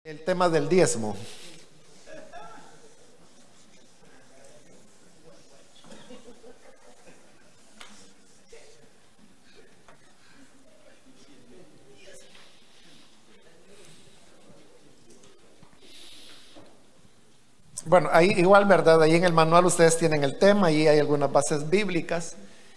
El tema del diezmo. Bueno, ahí igual, ¿verdad? Ahí en el manual ustedes tienen el tema, ahí hay algunas bases bíblicas.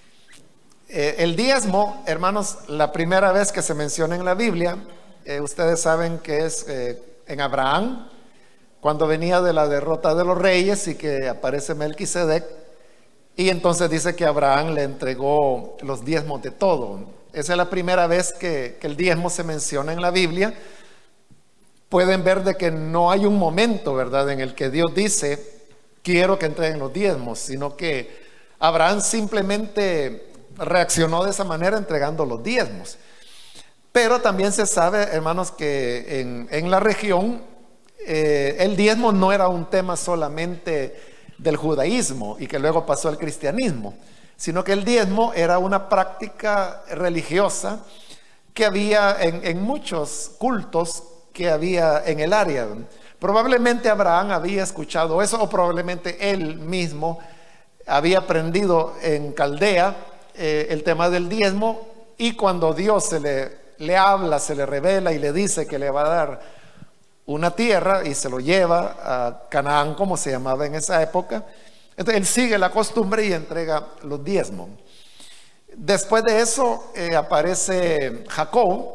El diezmo, hermanos, la primera vez que se menciona en la Biblia, ustedes saben que es en Abraham, cuando venía de la derrota de los reyes y que aparece Melquisedec, y entonces dice que Abraham le entregó los diezmos de todo. Esa es la primera vez que el diezmo se menciona en la Biblia. Pueden ver de que no hay un momento, ¿verdad?, en el que Dios dice, quiero que entreguen los diezmos, sino que Abraham simplemente reaccionó de esa manera entregando los diezmos. Pero también se sabe, hermanos, que en la región el diezmo no era un tema solamente del judaísmo y que luego pasó al cristianismo, sino que el diezmo era una práctica religiosa que había en muchos cultos que había en el área. Probablemente Abraham había escuchado eso, o probablemente él mismo había aprendido en Caldea el tema del diezmo, y cuando Dios le habla, se le revela y le dice que le va a dar una tierra y se lo lleva a Canaán, como se llamaba en esa época, entonces él sigue la costumbre y entrega los diezmos. Después de eso aparece Jacob,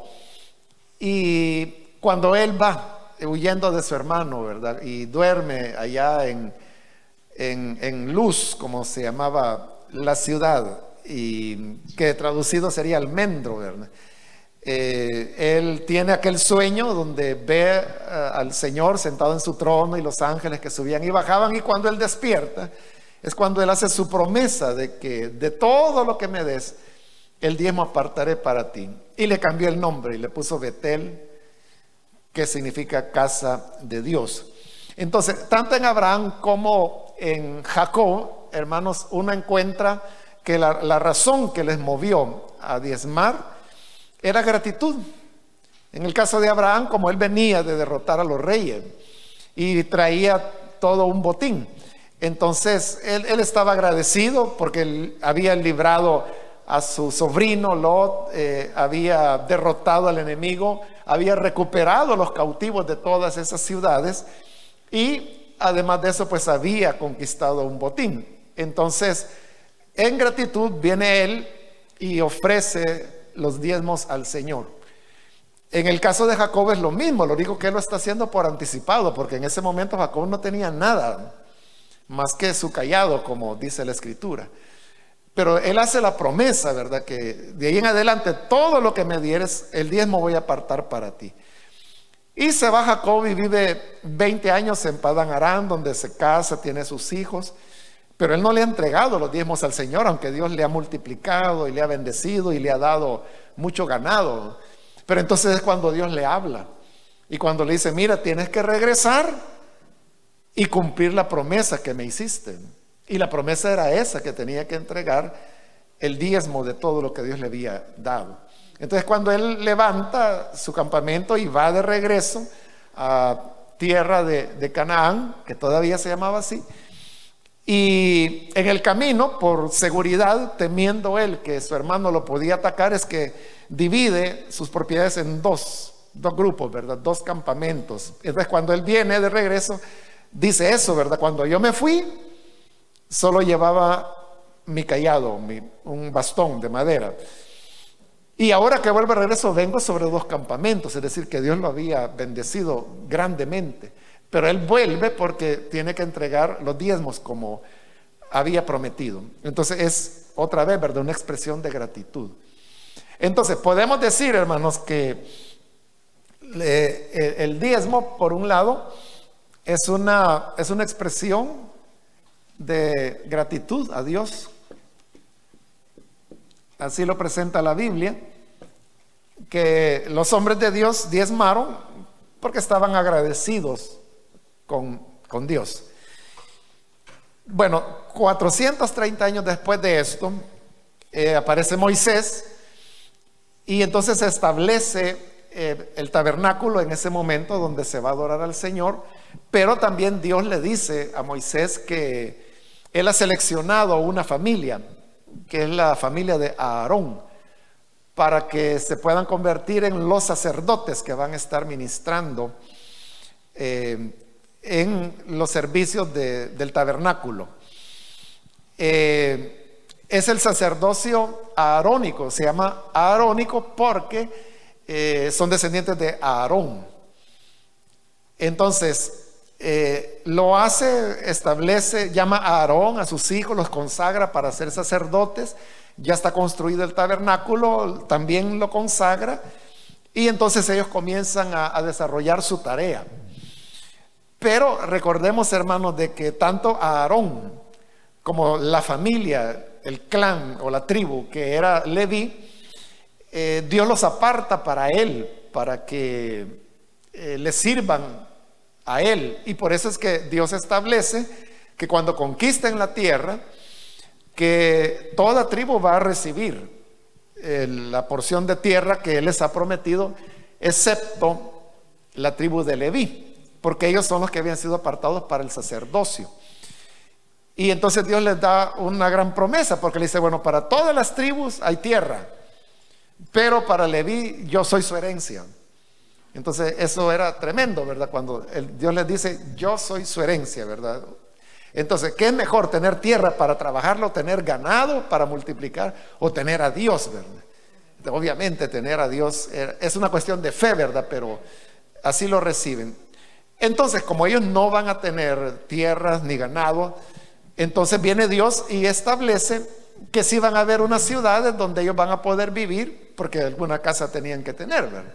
y cuando él va huyendo de su hermano, ¿verdad?, y duerme allá en Luz, como se llamaba la ciudad, y que traducido sería almendro, ¿verdad? Él tiene aquel sueño donde ve al Señor sentado en su trono y los ángeles que subían y bajaban, y cuando él despierta es cuando él hace su promesa de que de todo lo que me des, el diezmo apartaré para ti, y le cambió el nombre y le puso Betel, que significa casa de Dios. Entonces, tanto en Abraham como en Jacob, hermanos, uno encuentra que la razón que les movió a diezmar era gratitud. En el caso de Abraham, como él venía de derrotar a los reyes y traía todo un botín, entonces él estaba agradecido porque él había librado a su sobrino Lot, había derrotado al enemigo, había recuperado los cautivos de todas esas ciudades, y además de eso pues había conquistado un botín. Entonces en gratitud viene él y ofrece los diezmos al Señor. En el caso de Jacob es lo mismo, lo digo que él lo está haciendo por anticipado, porque en ese momento Jacob no tenía nada más que su cayado, como dice la Escritura. Pero él hace la promesa, ¿verdad?, que de ahí en adelante todo lo que me dieres, el diezmo voy a apartar para ti. Y se va Jacob y vive 20 años en Padán Aram, donde se casa, tiene sus hijos. Pero él no le ha entregado los diezmos al Señor, aunque Dios le ha multiplicado y le ha bendecido y le ha dado mucho ganado. Pero entonces es cuando Dios le habla y cuando le dice, mira, tienes que regresar y cumplir la promesa que me hiciste. Y la promesa era esa, que tenía que entregar el diezmo de todo lo que Dios le había dado. Entonces cuando él levanta su campamento y va de regreso a tierra de Canaán, que todavía se llamaba así, y en el camino, por seguridad, temiendo él que su hermano lo podía atacar, es que divide sus propiedades en dos grupos, ¿verdad?, dos campamentos. Entonces cuando él viene de regreso, dice eso, ¿verdad?, cuando yo me fui, solo llevaba mi cayado, un bastón de madera. Y ahora que vuelvo de regreso, vengo sobre dos campamentos, es decir, que Dios lo había bendecido grandemente. Pero él vuelve porque tiene que entregar los diezmos como había prometido. Entonces es otra vez, ¿verdad?, una expresión de gratitud. Entonces podemos decir, hermanos, que el diezmo, por un lado, es una expresión de gratitud a Dios. Así lo presenta la Biblia, que los hombres de Dios diezmaron porque estaban agradecidos con Dios. Bueno, 430 años después de esto, aparece Moisés, y entonces se establece el tabernáculo en ese momento donde se va a adorar al Señor, pero también Dios le dice a Moisés que Él ha seleccionado una familia, que es la familia de Aarón, para que se puedan convertir en los sacerdotes que van a estar ministrando en los servicios del tabernáculo. Es el sacerdocio aarónico, se llama aarónico porque son descendientes de Aarón. Entonces, lo hace, establece, llama a Aarón, a sus hijos, los consagra para ser sacerdotes. Ya está construido el tabernáculo, también lo consagra, y entonces ellos comienzan a desarrollar su tarea. Pero recordemos, hermanos, de que tanto Aarón como la familia, el clan o la tribu que era Leví, Dios los aparta para él, para que le sirvan a él. Y por eso es que Dios establece que cuando conquisten la tierra, que toda tribu va a recibir la porción de tierra que Él les ha prometido, excepto la tribu de Leví, porque ellos son los que habían sido apartados para el sacerdocio. Y entonces Dios les da una gran promesa, porque le dice, bueno, para todas las tribus hay tierra, pero para Leví yo soy su herencia. Entonces eso era tremendo, ¿verdad? Cuando Dios les dice, yo soy su herencia, ¿verdad? Entonces, ¿qué es mejor? ¿Tener tierra para trabajarlo, tener ganado para multiplicar, o tener a Dios, verdad? Obviamente tener a Dios es una cuestión de fe, ¿verdad? Pero así lo reciben. Entonces, como ellos no van a tener tierras ni ganado, entonces viene Dios y establece que sí van a haber unas ciudades donde ellos van a poder vivir, porque alguna casa tenían que tener, ¿verdad?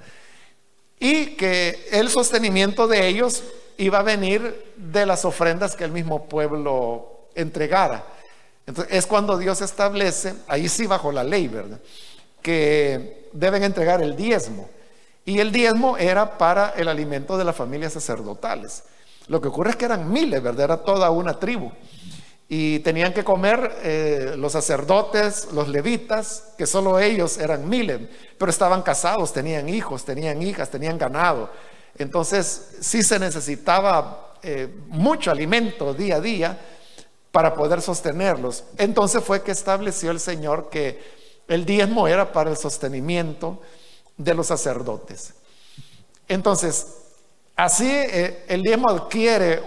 Y que el sostenimiento de ellos iba a venir de las ofrendas que el mismo pueblo entregara. Entonces es cuando Dios establece, ahí sí bajo la ley, ¿verdad?, que deben entregar el diezmo. Y el diezmo era para el alimento de las familias sacerdotales. Lo que ocurre es que eran miles, ¿verdad? Era toda una tribu. Y tenían que comer los sacerdotes, los levitas, que solo ellos eran miles, pero estaban casados, tenían hijos, tenían hijas, tenían ganado. Entonces sí se necesitaba mucho alimento día a día para poder sostenerlos. Entonces fue que estableció el Señor que el diezmo era para el sostenimiento de los sacerdotes. Entonces así el diezmo adquiere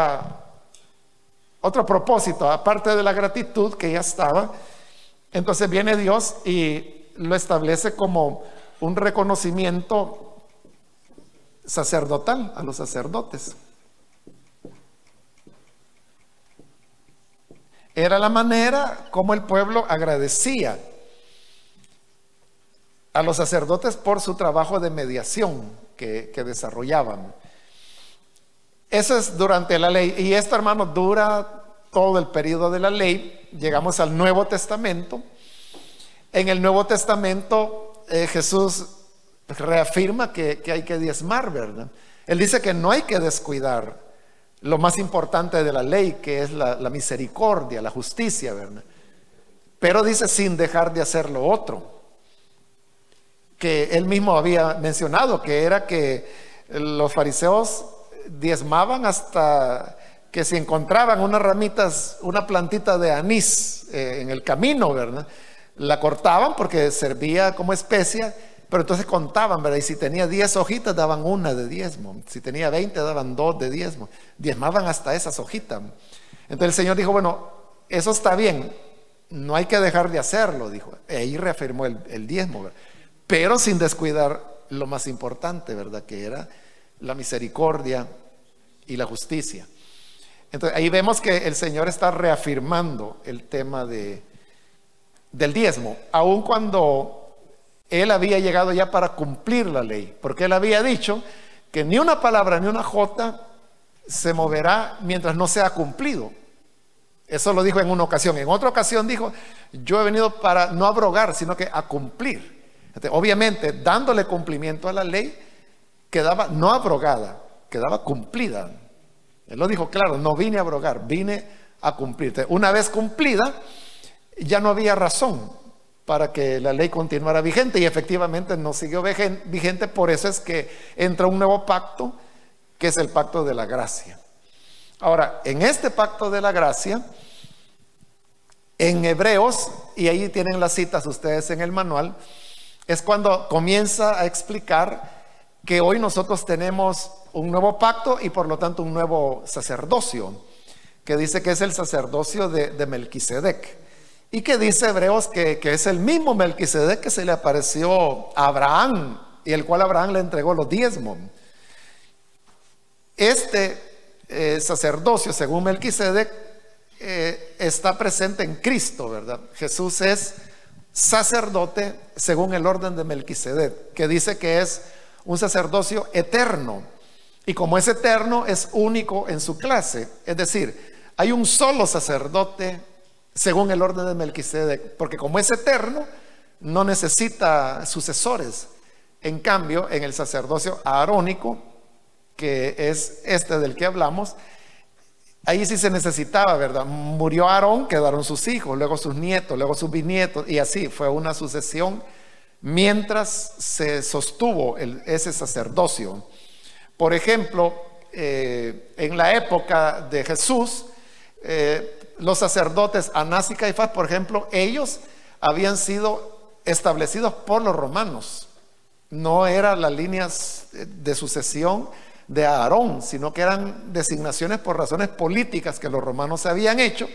otro propósito, aparte de la gratitud que ya estaba. Entonces viene Dios y lo establece como un reconocimiento sacerdotal a los sacerdotes. Era la manera como el pueblo agradecía a los sacerdotes por su trabajo de mediación que desarrollaban. Eso es durante la ley. Y esto, hermanos, dura todo el periodo de la ley. Llegamos al Nuevo Testamento. En el Nuevo Testamento Jesús reafirma que hay que diezmar, ¿verdad? Él dice que no hay que descuidar lo más importante de la ley, que es la misericordia, la justicia, ¿verdad? Pero dice sin dejar de hacer lo otro, que él mismo había mencionado, que era que los fariseos diezmaban hasta que si encontraban unas ramitas, una plantita de anís en el camino, ¿verdad?, la cortaban porque servía como especia. Pero entonces contaban, ¿verdad? Y si tenía 10 hojitas, daban una de diezmo. Si tenía 20, daban 2 de diezmo. Diezmaban hasta esas hojitas. Entonces el Señor dijo, bueno, eso está bien, no hay que dejar de hacerlo, dijo. Y ahí reafirmó el diezmo, ¿verdad?, pero sin descuidar lo más importante, ¿verdad?, que era la misericordia y la justicia. Entonces ahí vemos que el Señor está reafirmando el tema del diezmo, aun cuando Él había llegado ya para cumplir la ley, porque Él había dicho que ni una palabra ni una jota se moverá mientras no sea cumplido. Eso lo dijo en una ocasión. En otra ocasión dijo, yo he venido para no abrogar, sino que a cumplir. Entonces, obviamente, dándole cumplimiento a la ley, quedaba no abrogada, quedaba cumplida. Él lo dijo claro, no vine a abrogar, vine a cumplir. Entonces, una vez cumplida, ya no había razón para que la ley continuara vigente, y efectivamente no siguió vigente. Por eso es que entra un nuevo pacto, que es el pacto de la gracia. Ahora, en este pacto de la gracia, en Hebreos, y ahí tienen las citas ustedes en el manual, es cuando comienza a explicar que hoy nosotros tenemos un nuevo pacto y por lo tanto un nuevo sacerdocio, que dice que es el sacerdocio de Melquisedec, y que dice Hebreos que es el mismo Melquisedec que se le apareció a Abraham, y el cual Abraham le entregó los diezmos. Este sacerdocio, según Melquisedec, está presente en Cristo, ¿verdad? Jesús es sacerdote según el orden de Melquisedec, que dice que es un sacerdocio eterno, y como es eterno, es único en su clase. Es decir, hay un solo sacerdote según el orden de Melquisedec, porque como es eterno, no necesita sucesores. En cambio, en el sacerdocio arónico, que es este del que hablamos, ahí sí se necesitaba, ¿verdad? Murió Aarón, quedaron sus hijos, luego sus nietos, luego sus bisnietos, y así fue una sucesión mientras se sostuvo ese sacerdocio. Por ejemplo, en la época de Jesús, los sacerdotes Anás y Caifás, por ejemplo, ellos habían sido establecidos por los romanos. No eran las líneas de sucesión de Aarón, sino que eran designaciones por razones políticas que los romanos habían hecho,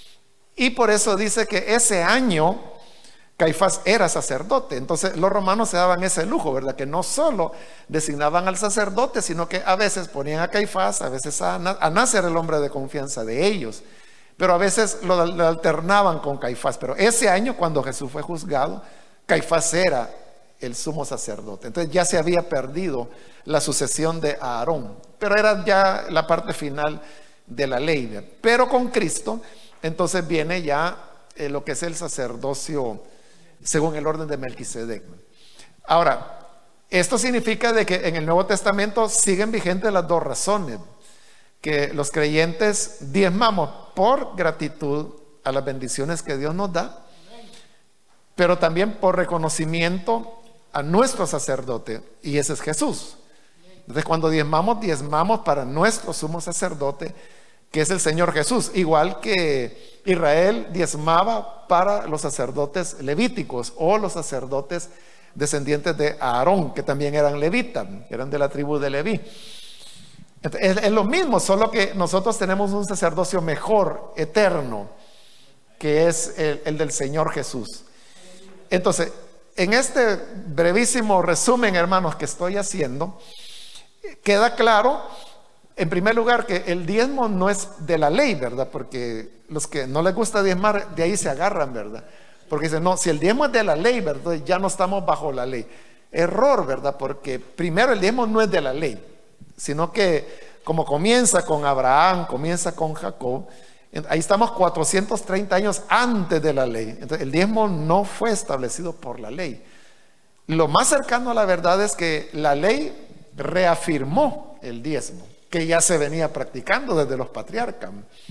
y por eso dice que ese año Caifás era sacerdote. Entonces los romanos se daban ese lujo, ¿verdad? Que no solo designaban al sacerdote, sino que a veces ponían a Caifás, a veces a Anás. Anás era el hombre de confianza de ellos, pero a veces lo alternaban con Caifás. Pero ese año, cuando Jesús fue juzgado, Caifás era el sumo sacerdote. Entonces ya se había perdido la sucesión de Aarón, pero era ya la parte final de la ley. Pero con Cristo, entonces viene ya lo que es el sacerdocio según el orden de Melquisedec. Ahora, esto significa de que en el Nuevo Testamento siguen vigentes las dos razones: que los creyentes diezmamos por gratitud a las bendiciones que Dios nos da, pero también por reconocimiento a nuestro sacerdote, y ese es Jesús. Entonces, cuando diezmamos para nuestro sumo sacerdote, que es el Señor Jesús, igual que Israel diezmaba para los sacerdotes levíticos o los sacerdotes descendientes de Aarón, que también eran levitas, eran de la tribu de Leví. Entonces, es lo mismo, solo que nosotros tenemos un sacerdocio mejor, eterno, que es el del Señor Jesús. Entonces, en este brevísimo resumen, hermanos, que estoy haciendo, queda claro, en primer lugar, que el diezmo no es de la ley, ¿verdad? Porque los que no les gusta diezmar, de ahí se agarran, ¿verdad? Porque dicen, no, si el diezmo es de la ley, ¿verdad? Ya no estamos bajo la ley. Error, ¿verdad? Porque primero el diezmo no es de la ley, sino que como comienza con Abraham, comienza con Jacob, ahí estamos 430 años antes de la ley. Entonces el diezmo no fue establecido por la ley. Lo más cercano a la verdad es que la ley reafirmó el diezmo, que ya se venía practicando desde los patriarcas.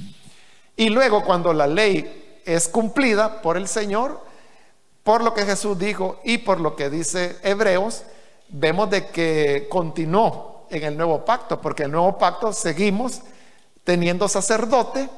Y luego, cuando la ley es cumplida por el Señor, por lo que Jesús dijo y por lo que dice Hebreos, vemos de que continuó en el nuevo pacto, porque el nuevo pacto seguimos teniendo sacerdote,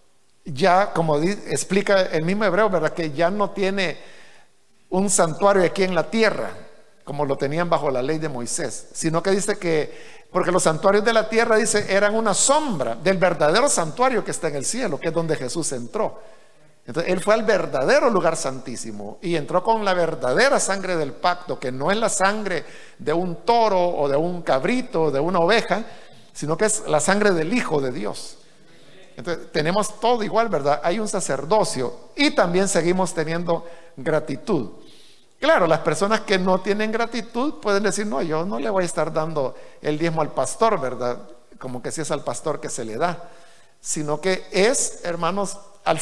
ya como explica el mismo Hebreo, ¿verdad? Que ya no tiene un santuario aquí en la tierra, como lo tenían bajo la ley de Moisés, sino que dice que, porque los santuarios de la tierra, dice, eran una sombra del verdadero santuario que está en el cielo, que es donde Jesús entró. Entonces él fue al verdadero lugar santísimo y entró con la verdadera sangre del pacto, que no es la sangre de un toro o de un cabrito o de una oveja, sino que es la sangre del Hijo de Dios. Entonces tenemos todo igual, ¿verdad? Hay un sacerdocio y también seguimos teniendo gratitud. Claro, las personas que no tienen gratitud pueden decir, no, yo no le voy a estar dando el diezmo al pastor, ¿verdad? Como que si es al pastor que se le da, sino que es, hermanos, al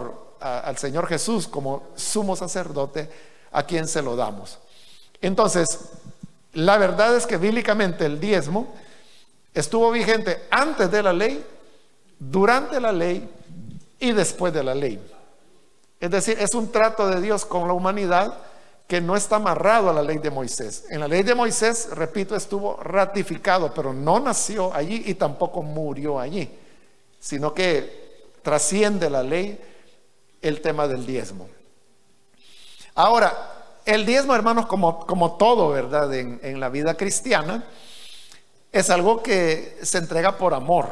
Señor Jesús como sumo sacerdote a quien se lo damos. Entonces, la verdad es que bíblicamente el diezmo estuvo vigente antes de la ley, durante la ley y después de la ley. Es decir, es un trato de Dios con la humanidad que no está amarrado a la ley de Moisés. En la ley de Moisés, repito, estuvo ratificado, pero no nació allí y tampoco murió allí, sino que trasciende la ley el tema del diezmo. Ahora, el diezmo, hermanos, como todo, ¿verdad? En la vida cristiana, es algo que se entrega por amor.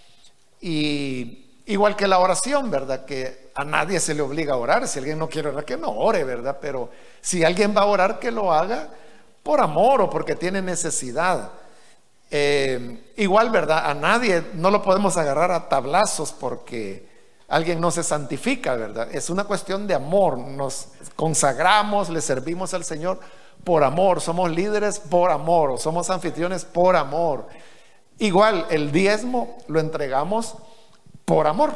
Y igual que la oración, ¿verdad? Que a nadie se le obliga a orar. Si alguien no quiere orar, que no ore, ¿verdad? Pero si alguien va a orar, que lo haga por amor o porque tiene necesidad. Igual, ¿verdad? A nadie no lo podemos agarrar a tablazos porque alguien no se santifica, ¿verdad? Es una cuestión de amor. Nos consagramos, le servimos al Señor por amor. Somos líderes por amor, o somos anfitriones por amor. Igual, el diezmo lo entregamos por amor.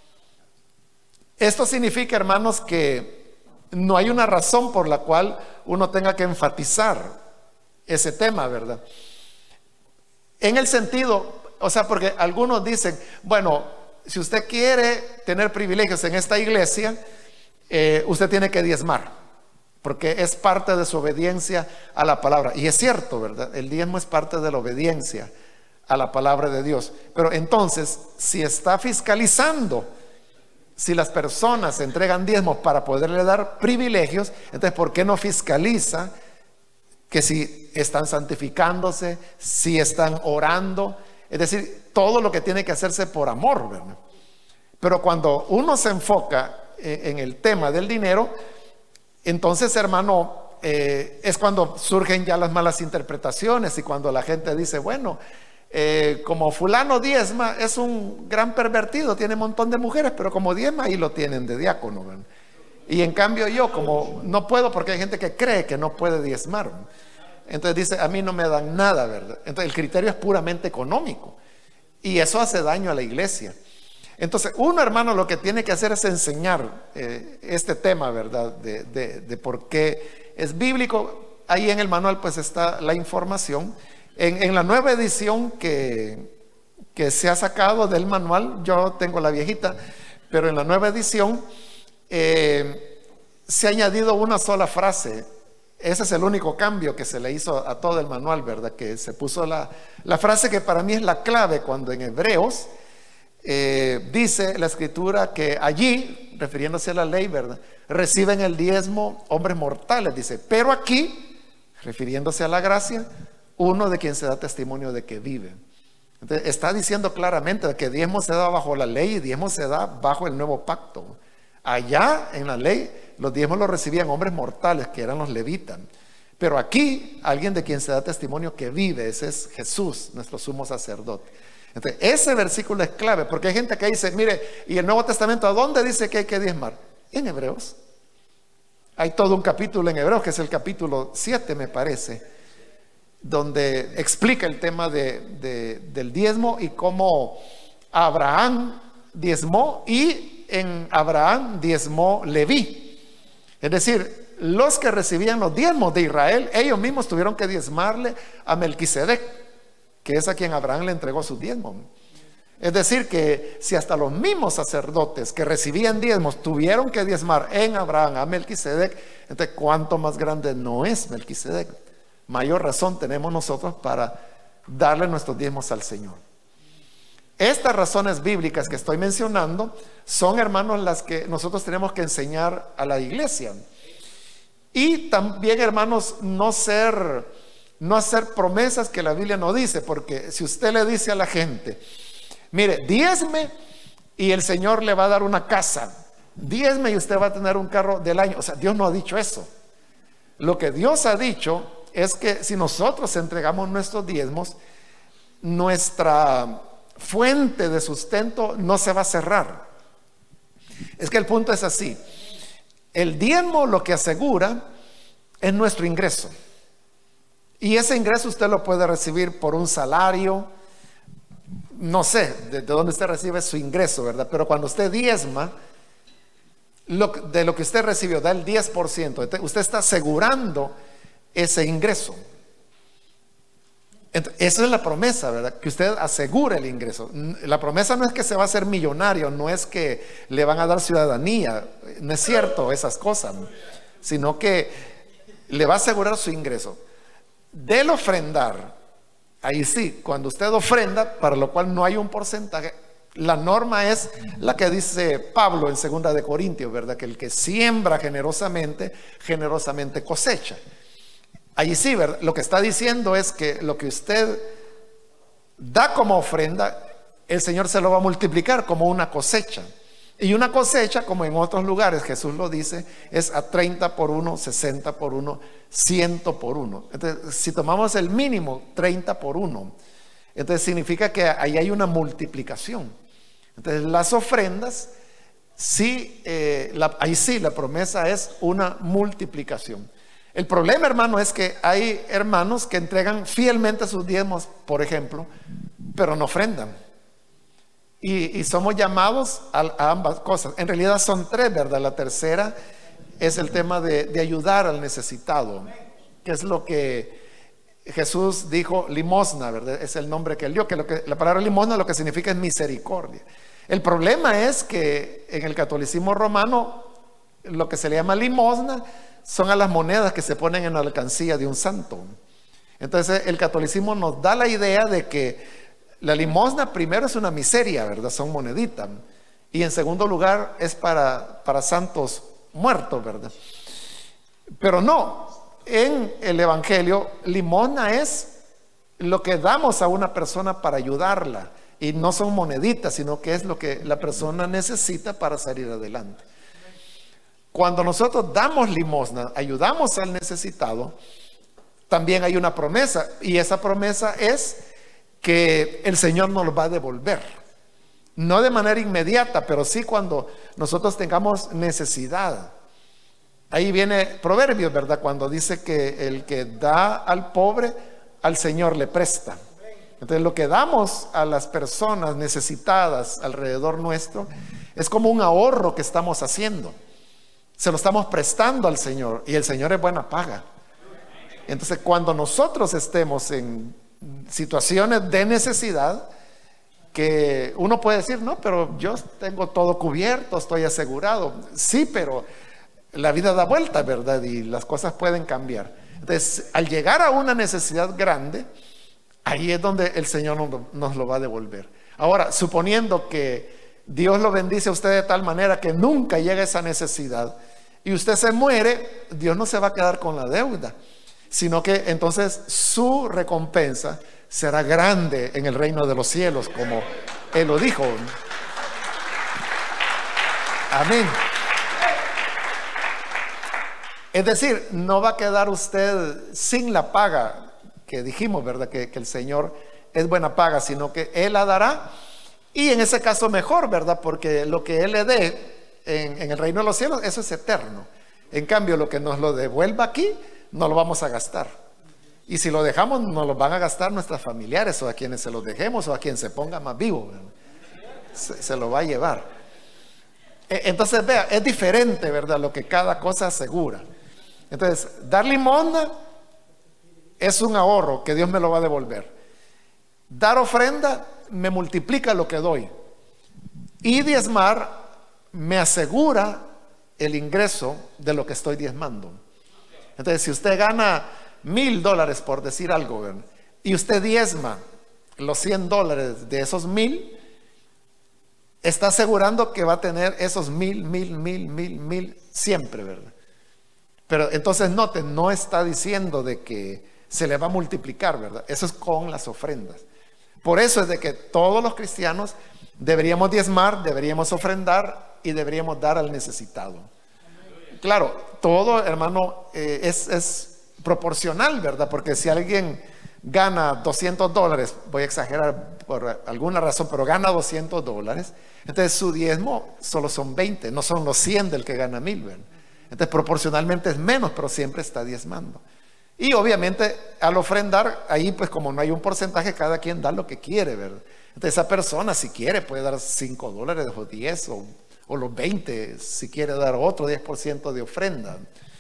Esto significa, hermanos, que no hay una razón por la cual uno tenga que enfatizar ese tema, ¿verdad? En el sentido, o sea, porque algunos dicen, bueno, si usted quiere tener privilegios en esta iglesia, usted tiene que diezmar, porque es parte de su obediencia a la palabra. Y es cierto, ¿verdad? El diezmo es parte de la obediencia a la palabra de Dios. Pero entonces, si está fiscalizando si las personas entregan diezmos para poderle dar privilegios, entonces ¿por qué no fiscaliza que si están santificándose, si están orando? Es decir, todo lo que tiene que hacerse por amor, ¿verdad? Pero cuando uno se enfoca en el tema del dinero, entonces, hermano, es cuando surgen ya las malas interpretaciones y cuando la gente dice, bueno, como fulano diezma, es un gran pervertido, tiene un montón de mujeres, pero como diezma ahí lo tienen de diácono, ¿verdad? Y en cambio yo como no puedo, porque hay gente que cree que no puede diezmar, ¿verdad? Entonces dice, a mí no me dan nada, ¿verdad? Entonces el criterio es puramente económico y eso hace daño a la iglesia. Entonces uno, hermano, lo que tiene que hacer es enseñar este tema, ¿verdad? De por qué es bíblico. Ahí en el manual pues está la información. En la nueva edición que se ha sacado del manual, yo tengo la viejita, pero en la nueva edición se ha añadido una sola frase. Ese es el único cambio que se le hizo a todo el manual, ¿verdad? Que se puso la frase que para mí es la clave cuando en Hebreos dice la escritura que allí, refiriéndose a la ley, ¿verdad? Reciben el diezmo hombres mortales, dice, pero aquí, refiriéndose a la gracia, uno de quien se da testimonio de que vive. Entonces, está diciendo claramente que diezmo se da bajo la ley y diezmo se da bajo el nuevo pacto. Allá en la ley los diezmos los recibían hombres mortales, que eran los levitas, pero aquí alguien de quien se da testimonio que vive, ese es Jesús, nuestro sumo sacerdote. Entonces ese versículo es clave, porque hay gente que dice, mire, ¿y el Nuevo Testamento a dónde dice que hay que diezmar? En Hebreos. Hay todo un capítulo en Hebreos, que es el capítulo 7 me parece, donde explica el tema del diezmo y cómo Abraham diezmó y en Abraham diezmó Leví. Es decir, los que recibían los diezmos de Israel, ellos mismos tuvieron que diezmarle a Melquisedec, que es a quien Abraham le entregó su diezmo. Es decir, que si hasta los mismos sacerdotes que recibían diezmos tuvieron que diezmar en Abraham a Melquisedec, entonces ¿cuánto más grande no es Melquisedec? Mayor razón tenemos nosotros para darle nuestros diezmos al Señor. Estas razones bíblicas que estoy mencionando son, hermanos, las que nosotros tenemos que enseñar a la iglesia. Y también, hermanos, no hacer promesas que la Biblia no dice, porque si usted le dice a la gente, mire, diezme y el Señor le va a dar una casa, diezme y usted va a tener un carro del año, o sea, Dios no ha dicho eso. Lo que Dios ha dicho es que si nosotros entregamos nuestros diezmos, nuestra fuente de sustento no se va a cerrar. Es que el punto es así: el diezmo lo que asegura es nuestro ingreso, y ese ingreso usted lo puede recibir por un salario, no sé de dónde usted recibe su ingreso, ¿verdad? Pero cuando usted diezma, de lo que usted recibió, da el 10%, usted está asegurando ese ingreso. Esa es la promesa, ¿verdad? Que usted asegure el ingreso. La promesa no es que se va a hacer millonario, no es que le van a dar ciudadanía, no es cierto esas cosas, sino que le va a asegurar su ingreso. Del ofrendar, ahí sí, cuando usted ofrenda, para lo cual no hay un porcentaje, la norma es la que dice Pablo en 2 de Corintios, ¿verdad? Que el que siembra generosamente, generosamente cosecha. Ahí sí, ¿verdad? Lo que está diciendo es que lo que usted da como ofrenda, el Señor se lo va a multiplicar como una cosecha. Y una cosecha, como en otros lugares Jesús lo dice, es a 30 por 1, 60 por 1, 100 por 1. Entonces, si tomamos el mínimo 30 por 1, entonces significa que ahí hay una multiplicación. Entonces las ofrendas, sí, ahí sí la promesa es una multiplicación. El problema, hermano, es que hay hermanos que entregan fielmente sus diezmos, por ejemplo, pero no ofrendan. Y somos llamados a ambas cosas. En realidad son tres, ¿verdad? La tercera es el tema de ayudar al necesitado, que es lo que Jesús dijo, limosna, ¿verdad? Es el nombre que él dio, que la palabra limosna lo que significa es misericordia. El problema es que en el catolicismo romano lo que se le llama limosna son a las monedas que se ponen en la alcancía de un santo. Entonces el catolicismo nos da la idea de que la limosna primero es una miseria, ¿verdad? Son moneditas. Y en segundo lugar es para santos muertos, ¿verdad? Pero no, en el Evangelio, limosna es lo que damos a una persona para ayudarla. Y no son moneditas, sino que es lo que la persona necesita para salir adelante. Cuando nosotros damos limosna, ayudamos al necesitado, también hay una promesa. Y esa promesa es que el Señor nos lo va a devolver. No de manera inmediata, pero sí cuando nosotros tengamos necesidad. Ahí viene Proverbios, ¿verdad? Cuando dice que el que da al pobre, al Señor le presta. Entonces lo que damos a las personas necesitadas alrededor nuestro es como un ahorro que estamos haciendo. Se lo estamos prestando al Señor y el Señor es buena paga. Entonces cuando nosotros estemos en situaciones de necesidad, que uno puede decir, no, pero yo tengo todo cubierto, estoy asegurado. Sí, pero la vida da vuelta, ¿verdad? Y las cosas pueden cambiar. Entonces, al llegar a una necesidad grande, ahí es donde el Señor nos lo va a devolver. Ahora, suponiendo que Dios lo bendice a usted de tal manera que nunca llegue esa necesidad y usted se muere, Dios no se va a quedar con la deuda, sino que entonces su recompensa será grande en el reino de los cielos, como Él lo dijo. Amén. Es decir, no va a quedar usted sin la paga que dijimos, ¿verdad? Que el Señor es buena paga, sino que Él la dará, y en ese caso mejor, ¿verdad? Porque lo que Él le dé en el reino de los cielos, eso es eterno. En cambio, lo que nos lo devuelva aquí, no lo vamos a gastar. Y si lo dejamos, nos lo van a gastar nuestros familiares, o a quienes se los dejemos, o a quien se ponga más vivo, se lo va a llevar. Entonces, vea, es diferente, ¿verdad? Lo que cada cosa asegura. Entonces, dar limosna es un ahorro que Dios me lo va a devolver. Dar ofrenda me multiplica lo que doy. Y diezmar me asegura el ingreso de lo que estoy diezmando. Entonces, si usted gana $1,000, por decir algo, ¿verdad? Y usted diezma los $100 de esos 1,000, está asegurando que va a tener esos 1,000 siempre, ¿verdad? Pero entonces noten, no está diciendo de que se le va a multiplicar, ¿verdad? Eso es con las ofrendas. Por eso es de que todos los cristianos deberíamos diezmar, deberíamos ofrendar y deberíamos dar al necesitado. Claro, todo, hermano, es proporcional, ¿verdad? Porque si alguien gana $200, voy a exagerar por alguna razón, pero gana $200, entonces su diezmo solo son 20, no son los 100 del que gana 1,000, ¿verdad? Entonces proporcionalmente es menos, pero siempre está diezmando. Y obviamente al ofrendar, ahí pues como no hay un porcentaje, cada quien da lo que quiere, ¿verdad? Entonces esa persona si quiere puede dar $5 o 10 o los 20, si quiere dar otro 10% de ofrenda.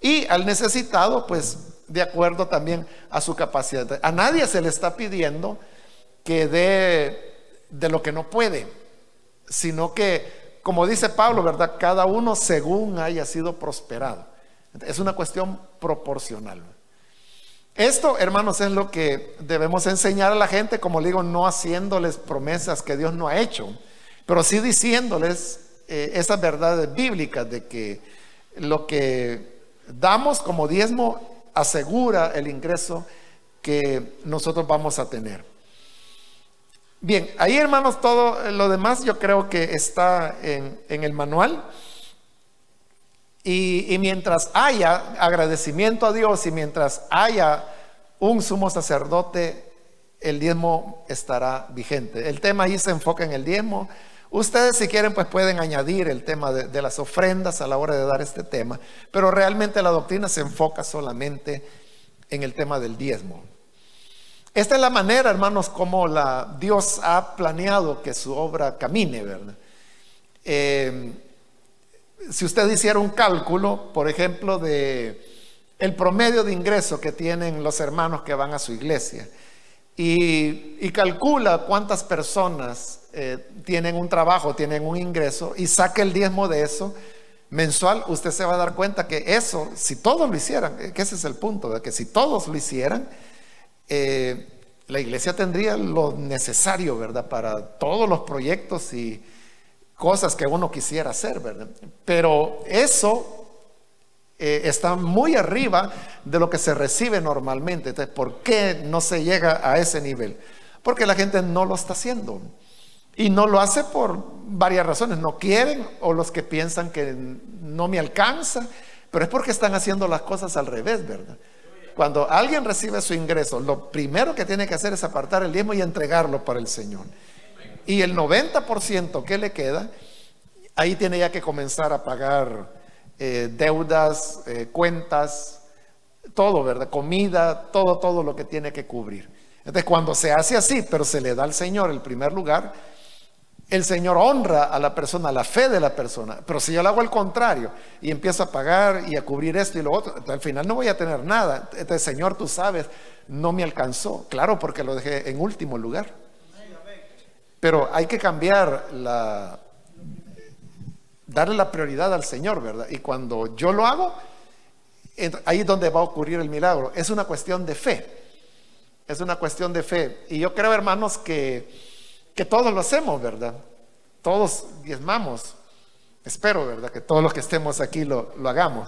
y al necesitado, pues de acuerdo también a su capacidad. A nadie se le está pidiendo que dé de lo que no puede, sino que, como dice Pablo, ¿verdad? Cada uno según haya sido prosperado. Es una cuestión proporcional. Esto, hermanos, es lo que debemos enseñar a la gente, como le digo, no haciéndoles promesas que Dios no ha hecho, pero sí diciéndoles esas verdades bíblicas de que lo que damos como diezmo asegura el ingreso que nosotros vamos a tener. Bien, ahí, hermanos, todo lo demás yo creo que está en el manual. Y mientras haya agradecimiento a Dios y mientras haya un sumo sacerdote, el diezmo estará vigente. El tema ahí se enfoca en el diezmo. Ustedes, si quieren, pues pueden añadir el tema de las ofrendas a la hora de dar este tema, pero realmente la doctrina se enfoca solamente en el tema del diezmo. Esta es la manera, hermanos, como Dios ha planeado que su obra camine, ¿verdad? Si usted hiciera un cálculo, por ejemplo, de el promedio de ingreso que tienen los hermanos que van a su iglesia y calcula cuántas personas tienen un trabajo, tienen un ingreso, y saque el diezmo de eso mensual, usted se va a dar cuenta que eso, si todos lo hicieran, que ese es el punto, de que si todos lo hicieran, la iglesia tendría lo necesario, ¿verdad? Para todos los proyectos y cosas que uno quisiera hacer, ¿verdad? Pero eso está muy arriba de lo que se recibe normalmente. Entonces, ¿por qué no se llega a ese nivel? Porque la gente no lo está haciendo. Y no lo hace por varias razones. No quieren, o los que piensan que no me alcanza, pero es porque están haciendo las cosas al revés, ¿verdad? Cuando alguien recibe su ingreso, lo primero que tiene que hacer es apartar el diezmo y entregarlo para el Señor. Y el 90% que le queda, ahí tiene ya que comenzar a pagar deudas, cuentas, todo, ¿verdad? Comida, todo lo que tiene que cubrir. Entonces, cuando se hace así, pero se le da al Señor el primer lugar, el Señor honra a la persona, la fe de la persona. Pero si yo lo hago al contrario y empiezo a pagar y a cubrir esto y lo otro, al final no voy a tener nada. Entonces, Señor, tú sabes, no me alcanzó. Claro, porque lo dejé en último lugar. Pero hay que cambiar darle la prioridad al Señor, ¿verdad? Y cuando yo lo hago, ahí es donde va a ocurrir el milagro. Es una cuestión de fe. Es una cuestión de fe. Y yo creo, hermanos, que todos lo hacemos, ¿verdad? Todos diezmamos. Espero, ¿verdad? Que todos los que estemos aquí lo hagamos.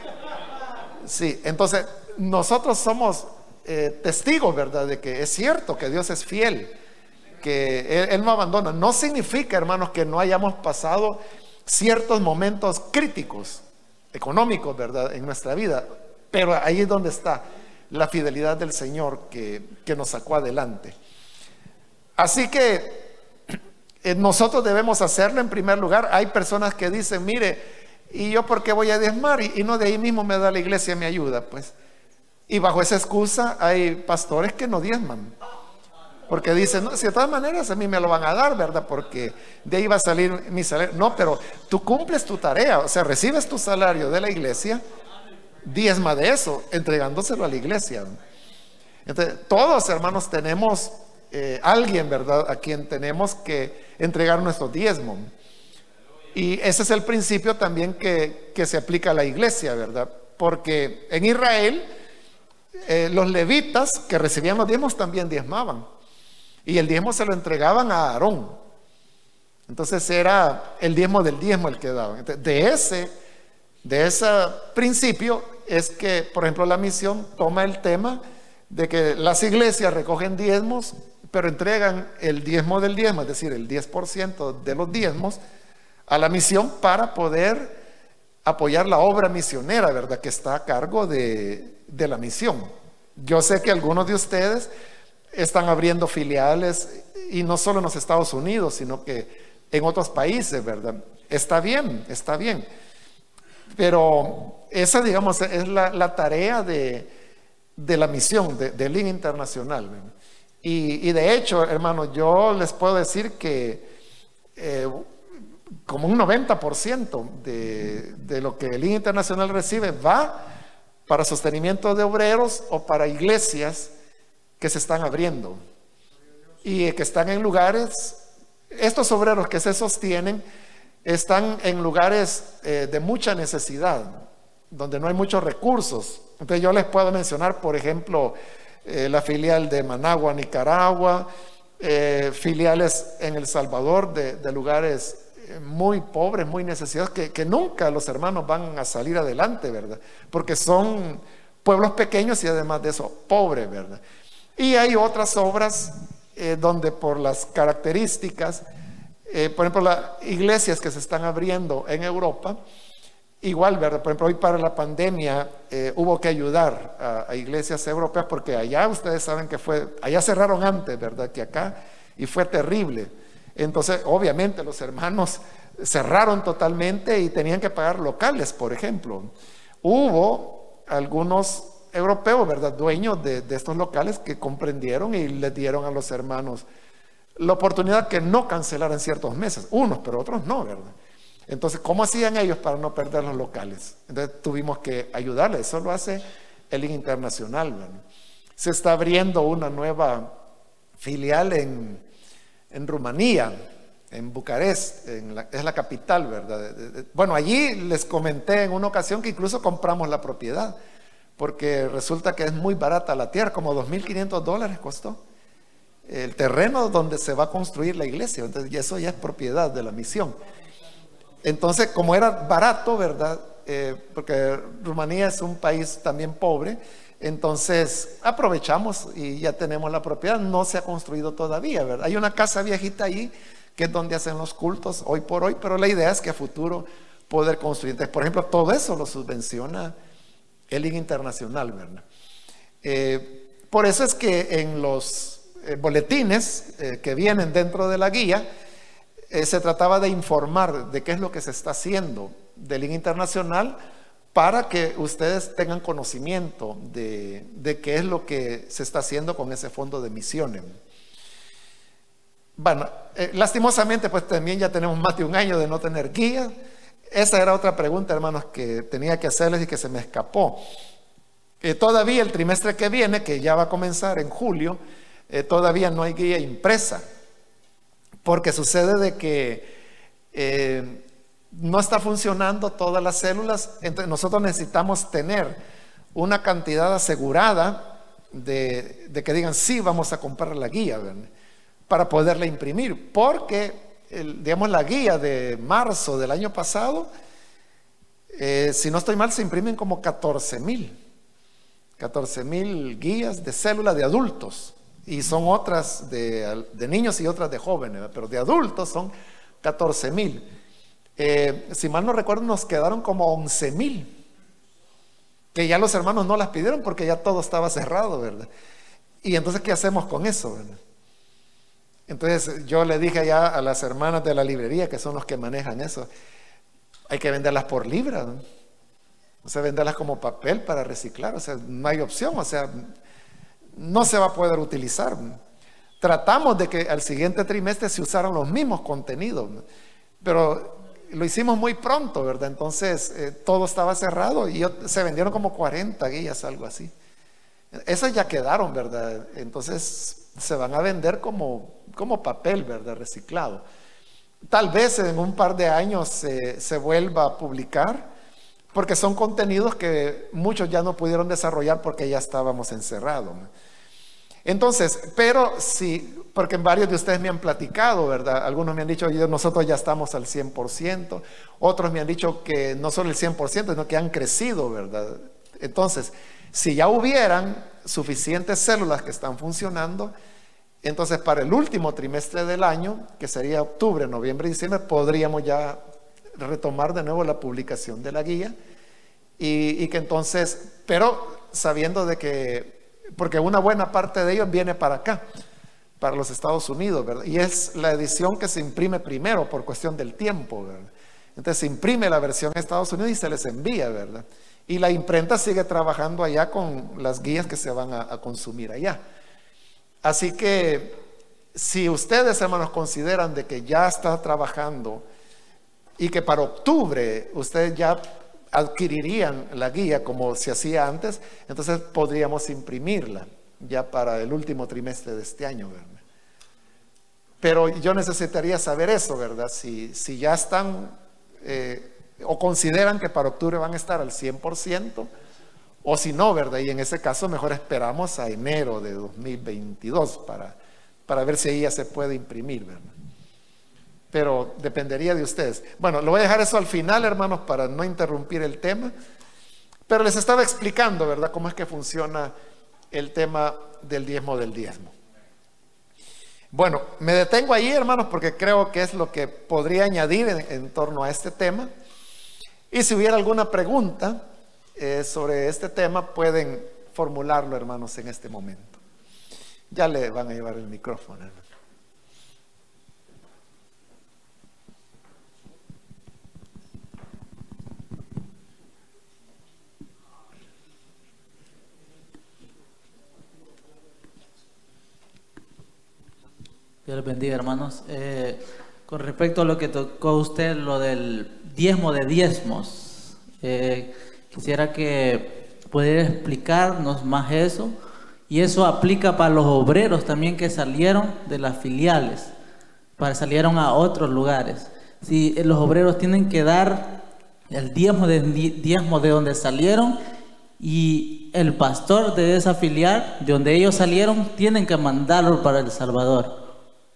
Sí, entonces nosotros somos testigos, ¿verdad? De que es cierto que Dios es fiel, que Él no abandona. No significa, hermanos, que no hayamos pasado ciertos momentos críticos, económicos, ¿verdad? En nuestra vida. Pero ahí es donde está la fidelidad del Señor que nos sacó adelante. Así que nosotros debemos hacerlo en primer lugar. Hay personas que dicen, mire, ¿y yo por qué voy a diezmar? Y no, de ahí mismo me da la iglesia, me ayuda, pues. Y bajo esa excusa hay pastores que no diezman, porque dicen, no, si de todas maneras a mí me lo van a dar, ¿verdad? Porque de ahí va a salir mi salario. No, pero tú cumples tu tarea, o sea, recibes tu salario de la iglesia, diezma de eso, entregándoselo a la iglesia. Entonces, todos, hermanos, tenemos alguien, ¿verdad?, a quien tenemos que entregar nuestro diezmo. Y ese es el principio también que se aplica a la iglesia, ¿verdad? Porque en Israel los levitas que recibían los diezmos también diezmaban, y el diezmo se lo entregaban a Aarón. Entonces era el diezmo del diezmo el que daban. Entonces, de ese principio es que, por ejemplo, la misión toma el tema de que las iglesias recogen diezmos, pero entregan el diezmo del diezmo, es decir, el 10% de los diezmos a la misión para poder apoyar la obra misionera, ¿verdad?, que está a cargo de la misión. Yo sé que algunos de ustedes están abriendo filiales, y no solo en los Estados Unidos, sino que en otros países, ¿verdad? Está bien, pero esa, digamos, es la tarea de la misión de Link Internacional, ¿verdad? Y de hecho, hermanos, yo les puedo decir que como un 90% de lo que el Link Internacional recibe va para sostenimiento de obreros o para iglesias que se están abriendo y que están en lugares, estos obreros que se sostienen están en lugares de mucha necesidad, donde no hay muchos recursos. Entonces yo les puedo mencionar, por ejemplo, la filial de Managua, Nicaragua, filiales en El Salvador de lugares muy pobres, muy necesitados, que nunca los hermanos van a salir adelante, ¿verdad? Porque son pueblos pequeños y además de eso, pobres, ¿verdad? Y hay otras obras donde por las características, por ejemplo, las iglesias que se están abriendo en Europa, igual, ¿verdad? Por ejemplo, hoy para la pandemia hubo que ayudar a iglesias europeas porque allá ustedes saben que allá cerraron antes, ¿verdad? Que acá, y fue terrible. Entonces, obviamente los hermanos cerraron totalmente y tenían que pagar locales, por ejemplo. Hubo algunos europeos, ¿verdad? Dueños de estos locales que comprendieron y les dieron a los hermanos la oportunidad que no cancelaran ciertos meses, unos, pero otros no, ¿verdad? Entonces, ¿cómo hacían ellos para no perder los locales? Entonces tuvimos que ayudarles. Eso lo hace el Liga Internacional, ¿verdad? Se está abriendo una nueva filial en Rumanía, en Bucarest, es la capital, ¿verdad? Bueno, allí les comenté en una ocasión que incluso compramos la propiedad, porque resulta que es muy barata la tierra, como $2,500 costó el terreno donde se va a construir la iglesia. Entonces, y eso ya es propiedad de la misión. Entonces, como era barato, ¿verdad? Porque Rumanía es un país también pobre, entonces aprovechamos y ya tenemos la propiedad. No se ha construido todavía, ¿verdad? Hay una casa viejita ahí que es donde hacen los cultos hoy por hoy, pero la idea es que a futuro poder construir. Entonces, por ejemplo, todo eso lo subvenciona el Liga Internacional, ¿verdad? Por eso es que en los boletines que vienen dentro de la guía, se trataba de informar de qué es lo que se está haciendo del Liga Internacional para que ustedes tengan conocimiento de qué es lo que se está haciendo con ese fondo de misiones. Bueno, lastimosamente pues también ya tenemos más de un año de no tener guía. Esa era otra pregunta, hermanos, que tenía que hacerles y que se me escapó. Todavía el trimestre que viene, que ya va a comenzar en julio, todavía no hay guía impresa, porque sucede de que no está funcionando todas las células. Entonces nosotros necesitamos tener una cantidad asegurada de que digan sí, vamos a comprar la guía, ¿verdad? Para poderla imprimir, porque digamos la guía de marzo del año pasado, si no estoy mal, se imprimen como 14,000 guías de célula de adultos, y son otras de niños y otras de jóvenes, ¿verdad? Pero de adultos son 14,000. Si mal no recuerdo, nos quedaron como 11,000, que ya los hermanos no las pidieron porque ya todo estaba cerrado, ¿verdad? Y entonces, ¿qué hacemos con eso, verdad? Entonces yo le dije ya a las hermanas de la librería, que son los que manejan eso, hay que venderlas por libra, ¿no? O sea, venderlas como papel para reciclar. O sea, no hay opción, o sea, no se va a poder utilizar. Tratamos de que al siguiente trimestre se usaran los mismos contenidos, pero lo hicimos muy pronto, ¿verdad? Entonces todo estaba cerrado y se vendieron como 40 guías, algo así. Esas ya quedaron, ¿verdad? Entonces se van a vender como papel, ¿verdad? Reciclado. Tal vez en un par de años se vuelva a publicar, porque son contenidos que muchos ya no pudieron desarrollar porque ya estábamos encerrados. Entonces, pero sí, porque varios de ustedes me han platicado, ¿verdad? Algunos me han dicho, nosotros ya estamos al 100%, otros me han dicho que no solo el 100%, sino que han crecido, ¿verdad? Entonces, si ya hubieran suficientes células que están funcionando, entonces para el último trimestre del año, que sería octubre, noviembre y diciembre, podríamos ya retomar de nuevo la publicación de la guía y que entonces, pero sabiendo de que, porque una buena parte de ellos viene para acá, para los Estados Unidos, ¿verdad? Y es la edición que se imprime primero por cuestión del tiempo, ¿verdad? Entonces se imprime la versión en Estados Unidos y se les envía, ¿verdad? Y la imprenta sigue trabajando allá con las guías que se van a consumir allá. Así que si ustedes, hermanos, consideran de que ya está trabajando y que para octubre ustedes ya adquirirían la guía como se hacía antes, entonces podríamos imprimirla ya para el último trimestre de este año, ¿verdad? Pero yo necesitaría saber eso, ¿verdad? Si ya están o consideran que para octubre van a estar al 100%, o si no, ¿verdad? Y en ese caso mejor esperamos a enero de 2022 para ver si ahí ya se puede imprimir, ¿verdad? Pero dependería de ustedes. Bueno, lo voy a dejar eso al final, hermanos, para no interrumpir el tema. Pero les estaba explicando, ¿verdad?, cómo es que funciona el tema del diezmo del diezmo. Bueno, me detengo ahí, hermanos, porque creo que es lo que podría añadir en torno a este tema. Y si hubiera alguna pregunta sobre este tema, pueden formularlo, hermanos, en este momento. Ya le van a llevar el micrófono, hermano. Dios les bendiga, hermanos. Con respecto a lo que tocó usted, lo del diezmo de diezmos, quisiera que pudiera explicarnos más eso. Y eso aplica para los obreros también que salieron de las filiales, salieron a otros lugares. Si los obreros tienen que dar el diezmo de donde salieron, y el pastor de esa filial, de donde ellos salieron, tienen que mandarlo para El Salvador.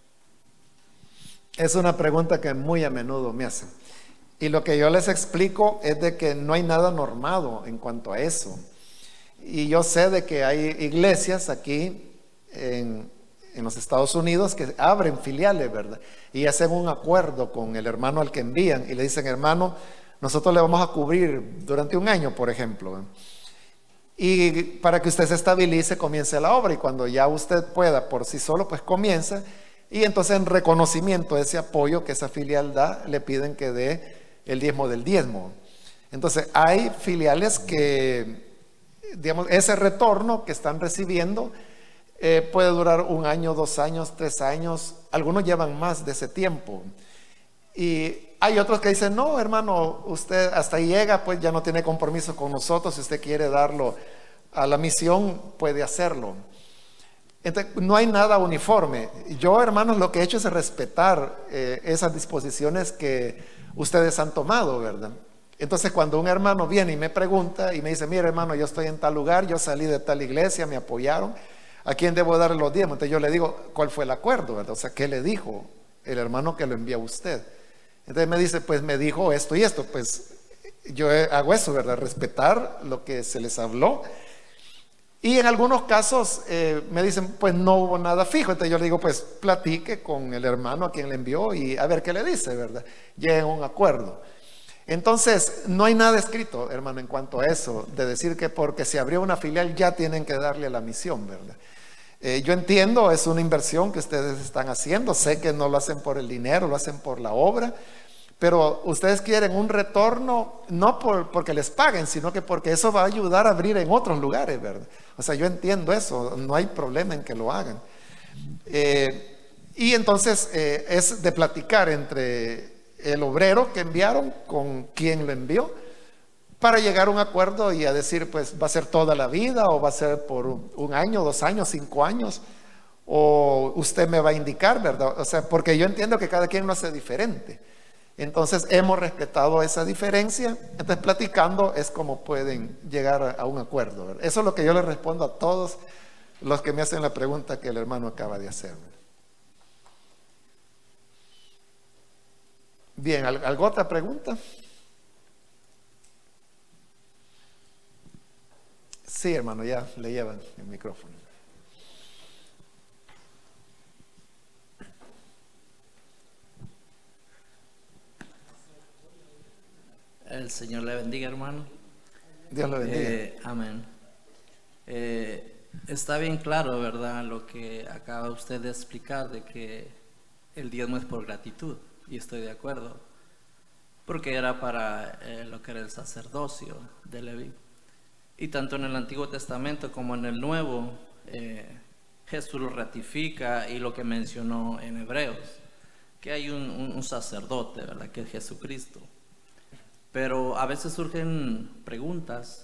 Es una pregunta que muy a menudo me hacen. Y lo que yo les explico es de que no hay nada normado en cuanto a eso. Y yo sé de que hay iglesias aquí en los Estados Unidos que abren filiales, ¿verdad? Y hacen un acuerdo con el hermano al que envían y le dicen: hermano, nosotros le vamos a cubrir durante un año, por ejemplo, ¿verdad? Y para que usted se estabilice, comience la obra, y cuando ya usted pueda por sí solo, pues comienza. Y entonces, en reconocimiento de ese apoyo que esa filial da, le piden que dé el diezmo del diezmo. Entonces, hay filiales que, digamos, ese retorno que están recibiendo puede durar 1 año, 2 años, 3 años. Algunos llevan más de ese tiempo. Y hay otros que dicen: no, hermano, usted hasta ahí llega, pues ya no tiene compromiso con nosotros. Si usted quiere darlo a la misión, puede hacerlo. Entonces, no hay nada uniforme. Yo, hermanos, lo que he hecho es respetar esas disposiciones que ustedes han tomado, ¿verdad? Entonces, cuando un hermano viene y me pregunta y me dice: mire, hermano, yo estoy en tal lugar, yo salí de tal iglesia, me apoyaron, ¿a quién debo darle los diezmos? Entonces yo le digo: ¿cuál fue el acuerdo, verdad? O sea, ¿qué le dijo el hermano que lo envía a usted? Entonces me dice: pues me dijo esto y esto. Pues yo hago eso, ¿verdad? Respetar lo que se les habló. Y en algunos casos me dicen: pues no hubo nada fijo. Entonces yo le digo: pues platique con el hermano a quien le envió y a ver qué le dice, ¿verdad? Lleguen a un acuerdo. Entonces, no hay nada escrito, hermano, en cuanto a eso, de decir que porque se abrió una filial ya tienen que darle la misión, ¿verdad? Yo entiendo, es una inversión que ustedes están haciendo. Sé que no lo hacen por el dinero, lo hacen por la obra. Pero ustedes quieren un retorno, no porque les paguen, sino que porque eso va a ayudar a abrir en otros lugares, ¿verdad? O sea, yo entiendo eso, no hay problema en que lo hagan. Y entonces es de platicar entre el obrero que enviaron con quien lo envió, para llegar a un acuerdo y a decir: pues va a ser toda la vida, o va a ser por 1 año, 2 años, 5 años, o usted me va a indicar, ¿verdad? O sea, porque yo entiendo que cada quien lo hace diferente. Entonces hemos respetado esa diferencia. Entonces, platicando es como pueden llegar a un acuerdo, ¿verdad? Eso es lo que yo les respondo a todos los que me hacen la pregunta que el hermano acaba de hacer. Bien, ¿alguna otra pregunta? Sí, hermano, ya le llevan el micrófono. El Señor le bendiga, hermano. Dios lo bendiga. Amén. Está bien claro, ¿verdad?, lo que acaba usted de explicar, de que el diezmo es por gratitud, y estoy de acuerdo, porque era para lo que era el sacerdocio de Leví. Y tanto en el Antiguo Testamento como en el Nuevo, Jesús lo ratifica, y lo que mencionó en Hebreos, que hay un sacerdote, ¿verdad?, que es Jesucristo. Pero a veces surgen preguntas,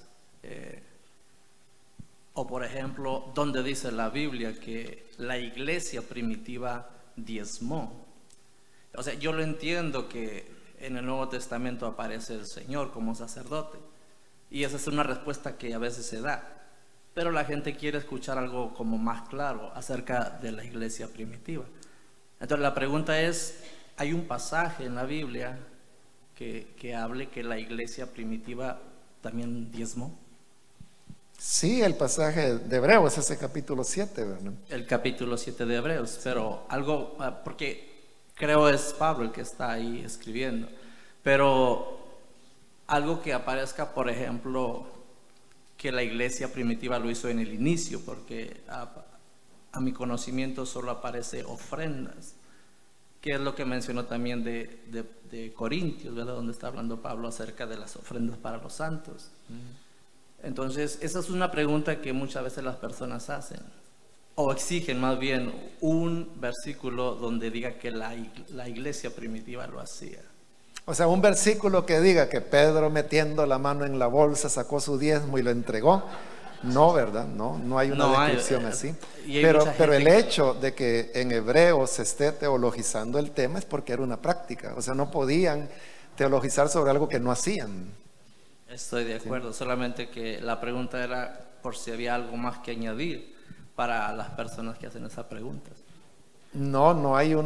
o por ejemplo, ¿dónde dice la Biblia que la iglesia primitiva diezmó? O sea, yo lo entiendo que en el Nuevo Testamento aparece el Señor como sacerdote, y esa es una respuesta que a veces se da, pero la gente quiere escuchar algo como más claro acerca de la iglesia primitiva. Entonces la pregunta es, ¿hay un pasaje en la Biblia que hable que la iglesia primitiva también diezmó? Sí, el pasaje de Hebreos, ese capítulo 7, ¿verdad? El capítulo 7 de Hebreos, pero algo, porque creo es Pablo el que está ahí escribiendo, pero algo que aparezca, por ejemplo, que la iglesia primitiva lo hizo en el inicio, porque a mi conocimiento solo aparece ofrendas, que es lo que mencionó también de Corintios, ¿verdad? Donde está hablando Pablo acerca de las ofrendas para los santos. Entonces, esa es una pregunta que muchas veces las personas hacen, o exigen más bien un versículo donde diga que la iglesia primitiva lo hacía. O sea, un versículo que diga que Pedro, metiendo la mano en la bolsa, sacó su diezmo y lo entregó. No, ¿verdad? No hay una descripción así. Pero el hecho de que en Hebreos se esté teologizando el tema es porque era una práctica. O sea, no podían teologizar sobre algo que no hacían. Estoy de acuerdo, sí. Solamente que la pregunta era por si había algo más que añadir para las personas que hacen esas preguntas. No hay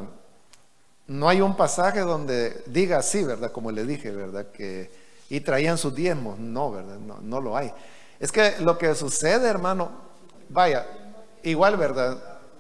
un pasaje donde diga así, ¿verdad? Como le dije, ¿verdad? Y traían sus diezmos. No, ¿verdad? No lo hay. Es que lo que sucede, hermano, vaya, igual, ¿verdad?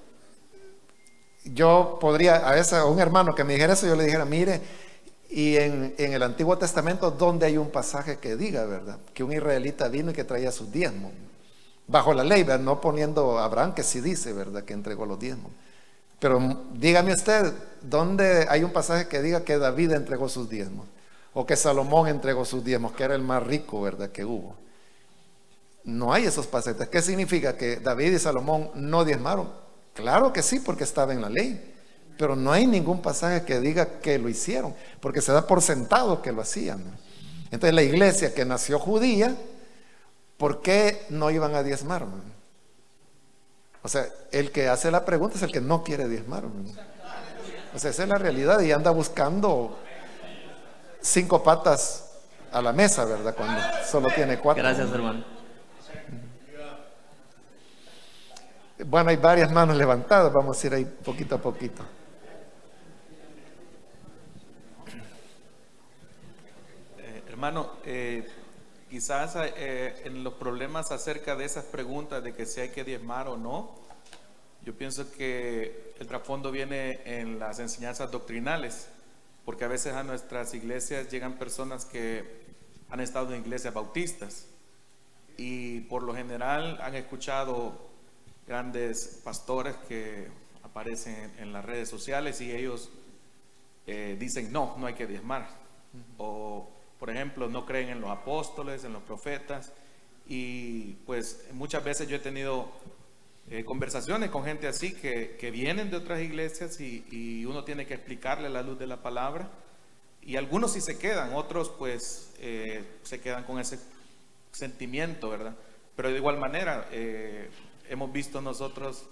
Yo podría, a un hermano que me dijera eso, yo le dijera, mire, y en el Antiguo Testamento, ¿dónde hay un pasaje que diga, ¿verdad? Que un israelita vino y que traía sus diezmos. Bajo la ley, ¿verdad? No poniendo a Abraham, que sí dice, ¿verdad? Que entregó los diezmos. Pero dígame usted, ¿dónde hay un pasaje que diga que David entregó sus diezmos? O que Salomón entregó sus diezmos, que era el más rico, ¿verdad? Que hubo. No hay esos pasajes. ¿Qué significa? ¿Que David y Salomón no diezmaron? Claro que sí, porque estaba en la ley. Pero no hay ningún pasaje que diga que lo hicieron, porque se da por sentado que lo hacían. Entonces la iglesia que nació judía, ¿por qué no iban a diezmar? O sea, el que hace la pregunta es el que no quiere diezmar. O sea, esa es la realidad, y anda buscando 5 patas a la mesa, ¿verdad? Cuando solo tiene 4. Gracias, hermano. Bueno, hay varias manos levantadas, vamos a ir ahí poquito a poquito. Hermano, quizás en los problemas acerca de esas preguntas de que si hay que diezmar o no, yo pienso que el trasfondo viene en las enseñanzas doctrinales, porque a veces a nuestras iglesias llegan personas que han estado en iglesias bautistas y por lo general han escuchado grandes pastores que aparecen en las redes sociales y ellos dicen no hay que diezmar, o por ejemplo no creen en los apóstoles, en los profetas, y pues muchas veces yo he tenido conversaciones con gente así que vienen de otras iglesias y uno tiene que explicarle la luz de la palabra, y algunos sí se quedan, otros pues se quedan con ese sentimiento, ¿verdad? Pero de igual manera hemos visto nosotros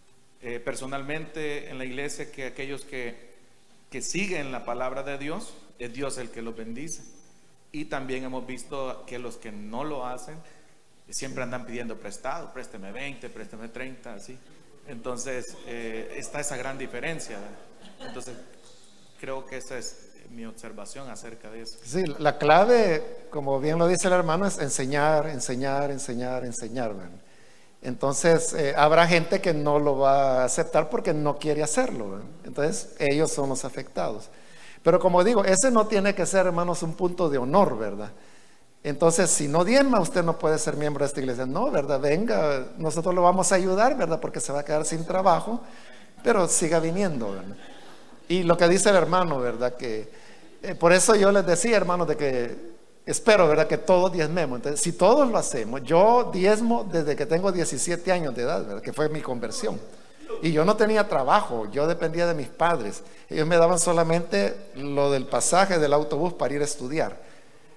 personalmente en la iglesia que aquellos que siguen la palabra de Dios, es Dios el que los bendice, y también hemos visto que los que no lo hacen siempre andan pidiendo prestado, présteme 20, présteme 30, así. Entonces está esa gran diferencia, ¿verdad? Entonces creo que esa es mi observación acerca de eso. Sí, la clave, como bien lo dice el hermano, es enseñar, ¿verdad? Entonces habrá gente que no lo va a aceptar porque no quiere hacerlo, ¿verdad? Entonces ellos son los afectados. Pero como digo, ese no tiene que ser, hermanos, un punto de honor, ¿verdad? Entonces, si no diezma, usted no puede ser miembro de esta iglesia. No, ¿verdad? Venga, nosotros lo vamos a ayudar, ¿verdad? Porque se va a quedar sin trabajo, pero siga viniendo, ¿verdad? Y lo que dice el hermano, ¿verdad? Que por eso yo les decía, hermanos, de que espero, ¿verdad? Que todos diezmemos. Entonces, si todos lo hacemos, yo diezmo desde que tengo 17 años de edad, ¿verdad? Que fue mi conversión. Y yo no tenía trabajo, yo dependía de mis padres. Ellos me daban solamente lo del pasaje del autobús para ir a estudiar.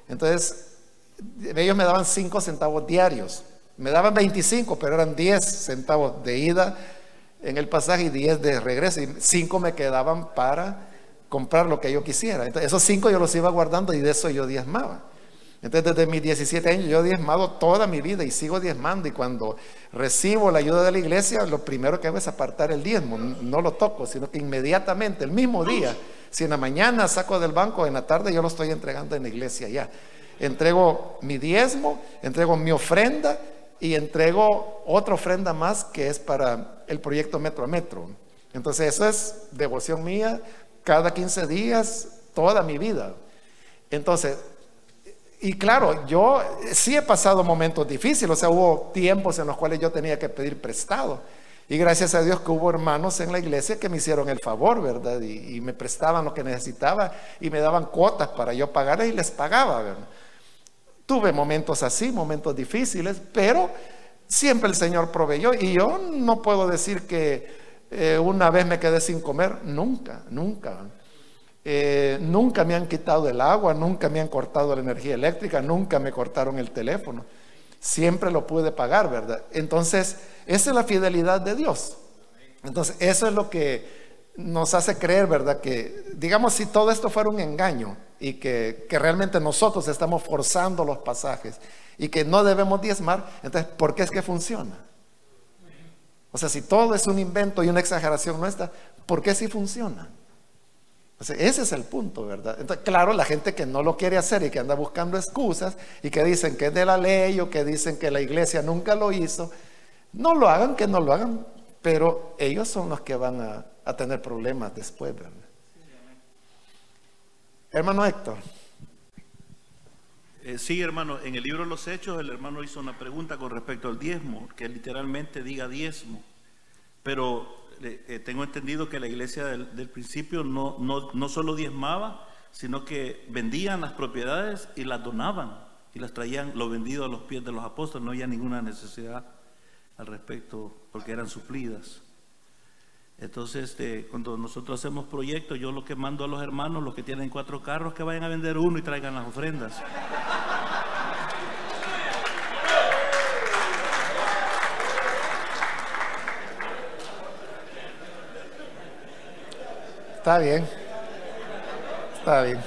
Entonces, ellos me daban 5 centavos diarios. Me daban 25, pero eran 10 centavos de ida en el pasaje y 10 de regreso. Y 5 me quedaban para comprar lo que yo quisiera. Entonces, esos 5 yo los iba guardando y de eso yo diezmaba. Entonces, desde mis 17 años yo he diezmado toda mi vida y sigo diezmando. Y cuando recibo la ayuda de la iglesia, lo primero que hago es apartar el diezmo. No lo toco, sino que inmediatamente, el mismo día, si en la mañana saco del banco, en la tarde yo lo estoy entregando en la iglesia ya. Entrego mi diezmo, entrego mi ofrenda y entrego otra ofrenda más que es para el proyecto Metro a Metro. Entonces, eso es devoción mía cada 15 días, toda mi vida. Entonces, y claro, yo sí he pasado momentos difíciles, o sea, hubo tiempos en los cuales yo tenía que pedir prestado. Y gracias a Dios que hubo hermanos en la iglesia que me hicieron el favor, ¿verdad? Y me prestaban lo que necesitaba y me daban cuotas para yo pagarles y les pagaba, ¿verdad? Tuve momentos así, momentos difíciles, pero siempre el Señor proveyó. Y yo no puedo decir que una vez me quedé sin comer, nunca, nunca. Nunca me han quitado el agua, nunca me han cortado la energía eléctrica, nunca me cortaron el teléfono. Siempre lo pude pagar, ¿verdad? Entonces, esa es la fidelidad de Dios. Entonces, eso es lo que nos hace creer, ¿verdad? Que, digamos, si todo esto fuera un engaño y que realmente nosotros estamos forzando los pasajes y que no debemos diezmar, entonces, ¿por qué es que funciona? O sea, si todo es un invento y una exageración nuestra, ¿por qué sí funciona? O sea, ese es el punto, ¿verdad? Entonces, claro, la gente que no lo quiere hacer y que anda buscando excusas y que dicen que es de la ley o que dicen que la iglesia nunca lo hizo, no lo hagan, que no lo hagan, pero ellos son los que van a tener problemas después, ¿verdad? Hermano Héctor. Sí, hermano, en el libro de los Hechos el hermano hizo una pregunta con respecto al diezmo, que literalmente diga diezmo, pero tengo entendido que la iglesia del principio no solo diezmaba, sino que vendían las propiedades y las donaban y las traían lo vendido a los pies de los apóstoles. No había ninguna necesidad al respecto porque eran suplidas. Entonces, cuando nosotros hacemos proyectos, yo lo que mando a los hermanos, los que tienen 4 carros, que vayan a vender uno y traigan las ofrendas. Está bien. Está bien.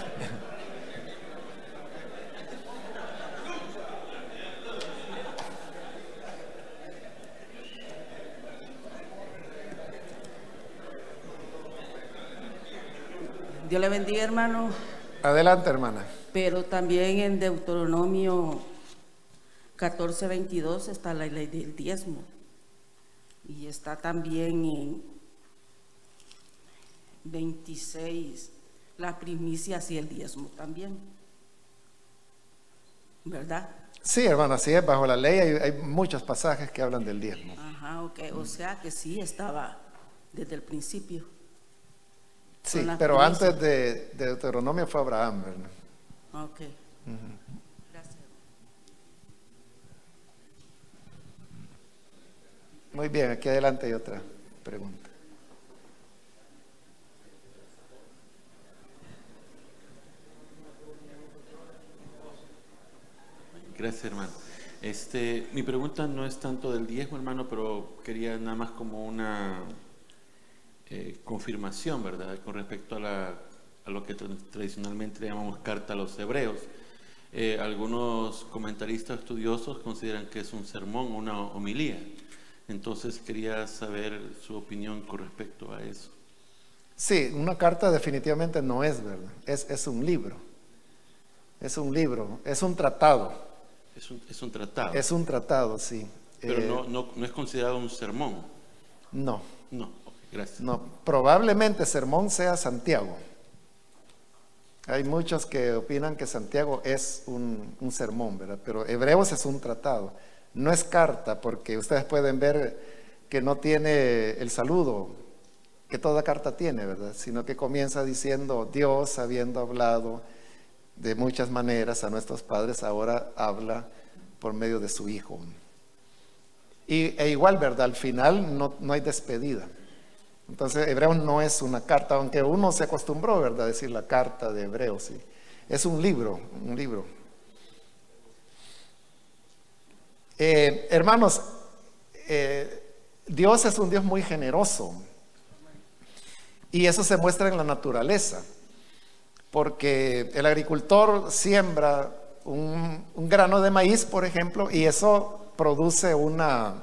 Dios le bendiga, hermano. Adelante, hermana. Pero también en Deuteronomio 14:22 está la ley del diezmo. Y está también en 26 la primicia y el diezmo también, ¿verdad? Sí, hermano, así es. Bajo la ley hay muchos pasajes que hablan del diezmo. Ajá, ok. O sea que sí estaba desde el principio. Sí, pero antes de Deuteronomio fue Abraham, ¿verdad? Ok. Gracias. Muy bien, aquí adelante hay otra pregunta. Gracias, hermano. Mi pregunta no es tanto del diezmo, hermano, pero quería nada más como una confirmación, ¿verdad? Con respecto a lo que tradicionalmente llamamos carta a los hebreos. Algunos comentaristas estudiosos consideran que es un sermón o una homilía. Entonces quería saber su opinión con respecto a eso. Sí, una carta definitivamente no es, ¿verdad? Es un libro. Es un libro, es un tratado. Es un tratado. Es un tratado, sí. Pero no es considerado un sermón. No. No, gracias. No, probablemente sermón sea Santiago. Hay muchos que opinan que Santiago es un sermón, ¿verdad? Pero Hebreos es un tratado. No es carta, porque ustedes pueden ver que no tiene el saludo que toda carta tiene, ¿verdad? Sino que comienza diciendo: Dios, habiendo hablado de muchas maneras a nuestros padres, ahora habla por medio de su Hijo. E igual, ¿verdad? Al final no hay despedida. Entonces, Hebreos no es una carta, aunque uno se acostumbró, ¿verdad?, a decir la carta de Hebreos. Sí. Es un libro, un libro. Hermanos, Dios es un Dios muy generoso. Y eso se muestra en la naturaleza. Porque el agricultor siembra un grano de maíz, por ejemplo, y eso produce una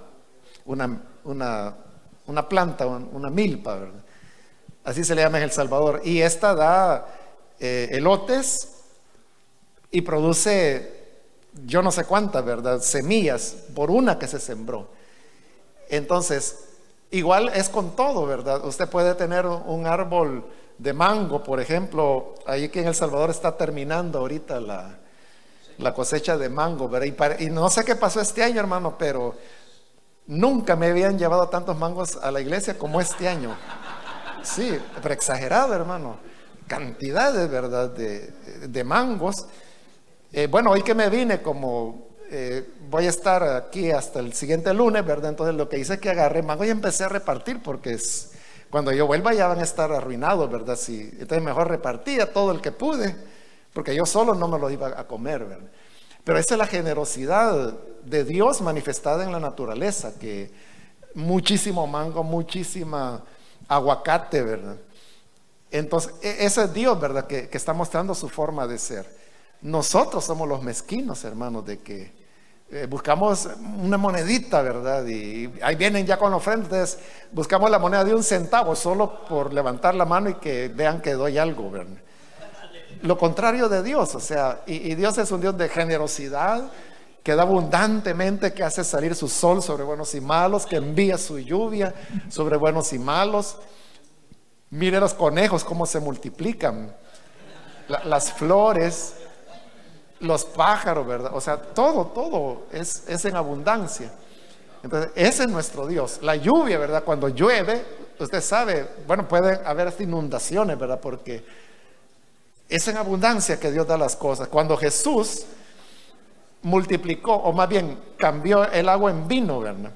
planta, una milpa, ¿verdad? Así se le llama en El Salvador. Y esta da elotes y produce yo no sé cuántas, ¿verdad? Semillas por una que se sembró. Entonces, igual es con todo, ¿verdad? Usted puede tener un árbol de mango, por ejemplo, ahí que en El Salvador está terminando ahorita la cosecha de mango, ¿verdad? Y no sé qué pasó este año, hermano, pero nunca me habían llevado tantos mangos a la iglesia como este año. Sí, pero exagerado, hermano. Cantidades, ¿verdad? De mangos. Bueno, hoy que me vine, como voy a estar aquí hasta el siguiente lunes, ¿verdad? Entonces lo que hice es que agarré mango y empecé a repartir, porque cuando yo vuelva ya van a estar arruinados, ¿verdad? Sí, entonces mejor repartía todo el que pude, porque yo solo no me lo iba a comer, ¿verdad? Pero esa es la generosidad de Dios manifestada en la naturaleza, que muchísimo mango, muchísima aguacate, ¿verdad? Entonces, ese es Dios, ¿verdad? Que está mostrando su forma de ser. Nosotros somos los mezquinos, hermanos, de que buscamos una monedita, ¿verdad? Y ahí vienen ya con la ofrenda. Entonces buscamos la moneda de 1 centavo solo por levantar la mano y que vean que doy algo, ¿verdad? Lo contrario de Dios, o sea, y Dios es un Dios de generosidad, que da abundantemente, que hace salir su sol sobre buenos y malos, que envía su lluvia sobre buenos y malos. Mire los conejos cómo se multiplican, las flores, los pájaros, ¿verdad? O sea, todo es en abundancia. Entonces, ese es nuestro Dios. La lluvia, ¿verdad? Cuando llueve, usted sabe, bueno, puede haber hasta inundaciones, ¿verdad? Porque es en abundancia que Dios da las cosas. Cuando Jesús multiplicó, o más bien cambió el agua en vino, ¿verdad?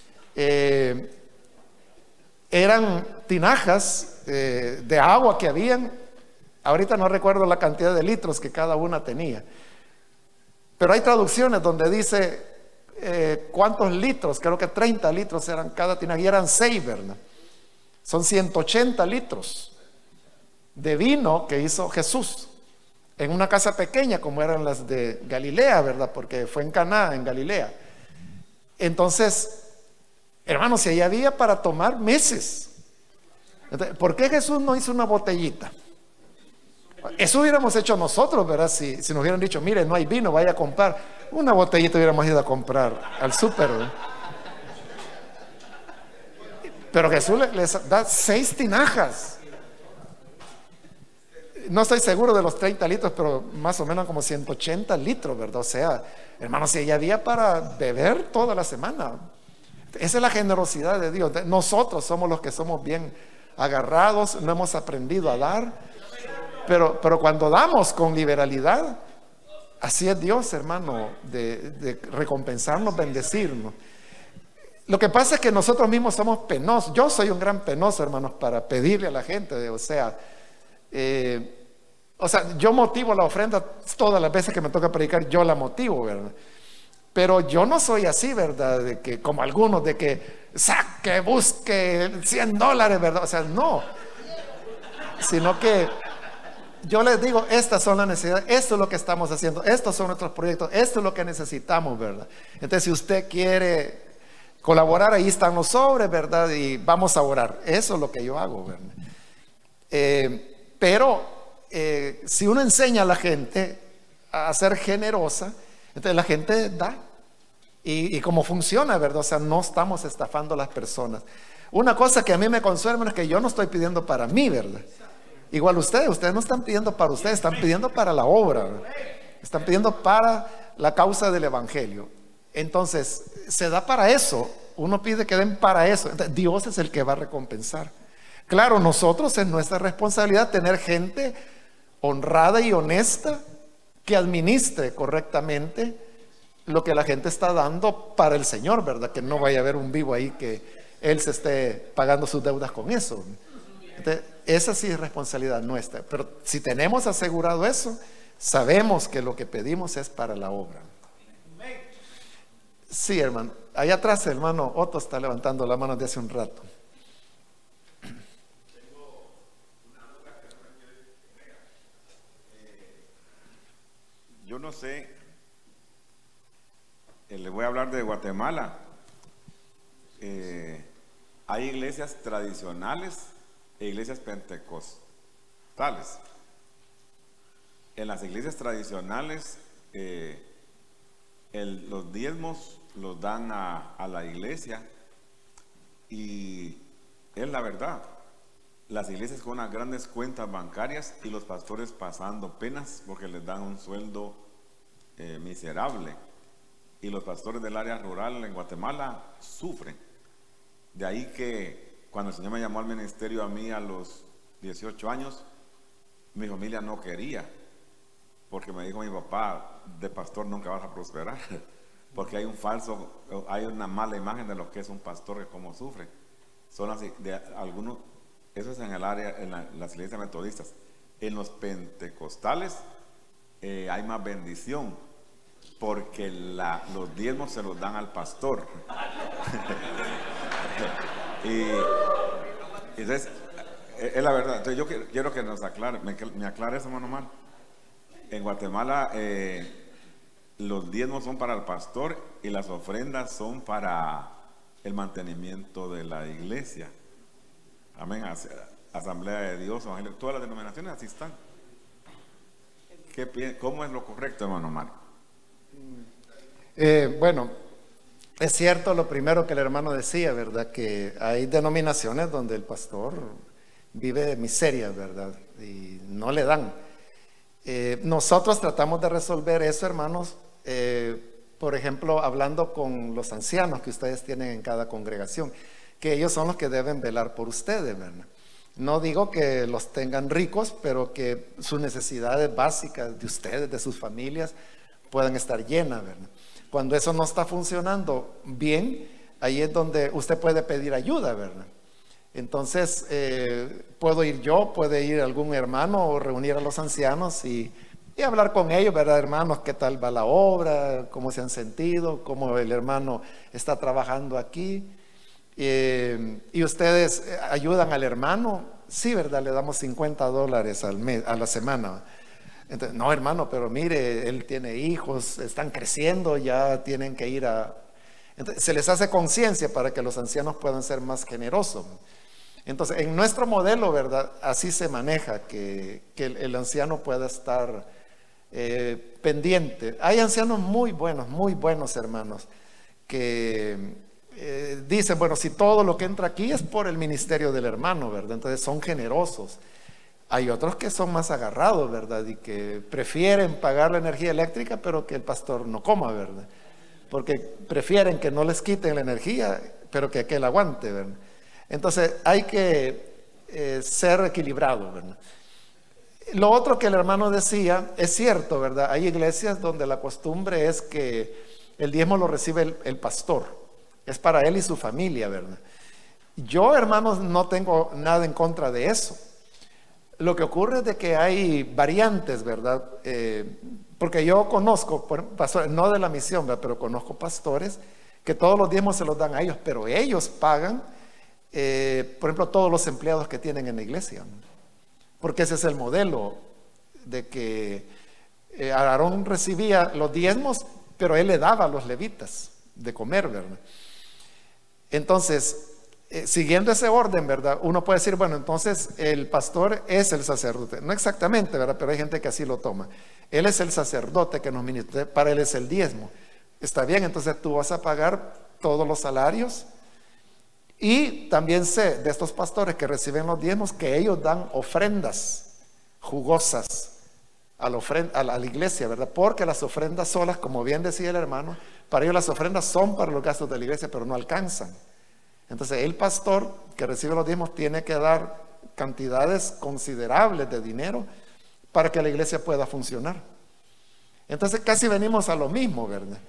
Eran tinajas de agua que habían. Ahorita no recuerdo la cantidad de litros que cada una tenía, pero hay traducciones donde dice cuántos litros. Creo que 30 litros eran cada tinaja, y eran 6, ¿verdad? Son 180 litros de vino que hizo Jesús en una casa pequeña como eran las de Galilea, ¿verdad? Porque fue en Caná, en Galilea. Entonces, hermanos, si ahí había para tomar meses. Entonces, ¿por qué Jesús no hizo una botellita? Eso hubiéramos hecho nosotros, ¿verdad? Si nos hubieran dicho, mire, no hay vino, vaya a comprar una botellita, hubiéramos ido a comprar al súper, ¿verdad? Pero Jesús les da 6 tinajas. No estoy seguro de los 30 litros, pero más o menos como 180 litros, ¿verdad? O sea, hermanos, si ya había para beber toda la semana. Esa es la generosidad de Dios. Nosotros somos los que somos bien agarrados, no hemos aprendido a dar, pero cuando damos con liberalidad, así es Dios, hermano, de recompensarnos, bendecirnos. Lo que pasa es que nosotros mismos somos penosos. Yo soy un gran penoso, hermanos, para pedirle a la gente, o sea, yo motivo la ofrenda todas las veces que me toca predicar, yo la motivo, ¿verdad? Pero yo no soy así, ¿verdad? De que, como algunos, de que saque, busque $100, ¿verdad? O sea, no. Sino que yo les digo, estas son las necesidades, esto es lo que estamos haciendo, estos son nuestros proyectos, esto es lo que necesitamos, ¿verdad? Entonces, si usted quiere colaborar, ahí están los sobres, ¿verdad? Y vamos a orar. Eso es lo que yo hago, ¿verdad? Pero si uno enseña a la gente a ser generosa, entonces la gente da. Y cómo funciona, ¿verdad? O sea, no estamos estafando a las personas. Una cosa que a mí me consuela es que yo no estoy pidiendo para mí, ¿verdad? Igual ustedes no están pidiendo para ustedes, están pidiendo para la obra, ¿verdad? Están pidiendo para la causa del evangelio. Entonces, se da para eso. Uno pide que den para eso. Entonces, Dios es el que va a recompensar. Claro, nosotros es nuestra responsabilidad tener gente honrada y honesta que administre correctamente lo que la gente está dando para el Señor, ¿verdad? Que no vaya a haber un vivo ahí que él se esté pagando sus deudas con eso. Entonces, esa sí es responsabilidad nuestra. Pero si tenemos asegurado eso, sabemos que lo que pedimos es para la obra. Sí, hermano. Allá atrás, hermano Otto está levantando la mano de hace un rato. Yo no sé, le voy a hablar de Guatemala. Hay iglesias tradicionales e iglesias pentecostales. En las iglesias tradicionales, los diezmos los dan a la iglesia, y es la verdad. Las iglesias con unas grandes cuentas bancarias y los pastores pasando penas porque les dan un sueldo miserable. Y los pastores del área rural en Guatemala sufren. De ahí que cuando el Señor me llamó al ministerio a mí a los 18 años, mi familia no quería, porque me dijo mi papá: de pastor nunca vas a prosperar, porque hay una mala imagen de lo que es un pastor, que cómo sufre. Son así, de algunos. Eso es en el área, en las iglesias metodistas. En los pentecostales hay más bendición, porque los diezmos se los dan al pastor. y entonces, es la verdad. Entonces yo quiero que nos aclare, me aclare eso, hermano Omar. En Guatemala los diezmos son para el pastor y las ofrendas son para el mantenimiento de la iglesia. Amén. Asamblea de Dios, Evangelio, todas las denominaciones así están. ¿Cómo es lo correcto, hermano Omar? Bueno, es cierto lo primero que el hermano decía, ¿verdad? Que hay denominaciones donde el pastor vive de miseria, ¿verdad? Y no le dan. Nosotros tratamos de resolver eso, hermanos, por ejemplo, hablando con los ancianos que ustedes tienen en cada congregación, que ellos son los que deben velar por ustedes, ¿verdad? No digo que los tengan ricos, pero que sus necesidades básicas de ustedes, de sus familias, puedan estar llenas, ¿verdad? Cuando eso no está funcionando bien, ahí es donde usted puede pedir ayuda, ¿verdad? Entonces, puedo ir yo, puede ir algún hermano o reunir a los ancianos y hablar con ellos, ¿verdad, hermanos? ¿Qué tal va la obra? ¿Cómo se han sentido? ¿Cómo el hermano está trabajando aquí? Y ustedes ayudan al hermano. Sí, ¿verdad? Le damos $50 al mes, a la semana. Entonces, no, hermano, pero mire, él tiene hijos, están creciendo, ya tienen que ir a... Entonces, se les hace conciencia para que los ancianos puedan ser más generosos. Entonces, en nuestro modelo, ¿verdad? Así se maneja, que el anciano pueda estar pendiente. Hay ancianos muy buenos hermanos, que dicen, bueno, si todo lo que entra aquí es por el ministerio del hermano, ¿verdad? Entonces son generosos. Hay otros que son más agarrados, ¿verdad? Y que prefieren pagar la energía eléctrica, pero que el pastor no coma, ¿verdad? Porque prefieren que no les quiten la energía, pero que aquel aguante, ¿verdad? Entonces hay que ser equilibrado, ¿verdad? Lo otro que el hermano decía es cierto, ¿verdad? Hay iglesias donde la costumbre es que el diezmo lo recibe el pastor, es para él y su familia, ¿verdad? Yo, hermanos, no tengo nada en contra de eso. Lo que ocurre es de que hay variantes, ¿verdad? Porque yo conozco pastores, no de la misión, ¿verdad? Pero conozco pastores que todos los diezmos se los dan a ellos, pero ellos pagan, por ejemplo, todos los empleados que tienen en la iglesia, ¿no? Porque ese es el modelo de que Aarón recibía los diezmos, pero él le daba a los levitas de comer, ¿verdad? Entonces, siguiendo ese orden, ¿verdad? Uno puede decir, bueno, entonces el pastor es el sacerdote. No exactamente, ¿verdad? Pero hay gente que así lo toma. Él es el sacerdote que nos ministra, para él es el diezmo. Está bien, entonces tú vas a pagar todos los salarios. Y también sé de estos pastores que reciben los diezmos que ellos dan ofrendas jugosas a la iglesia, ¿verdad? Porque las ofrendas solas, como bien decía el hermano, para ellos las ofrendas son para los gastos de la iglesia, pero no alcanzan. Entonces el pastor que recibe los diezmos tiene que dar cantidades considerables de dinero para que la iglesia pueda funcionar. Entonces casi venimos a lo mismo, ¿verdad?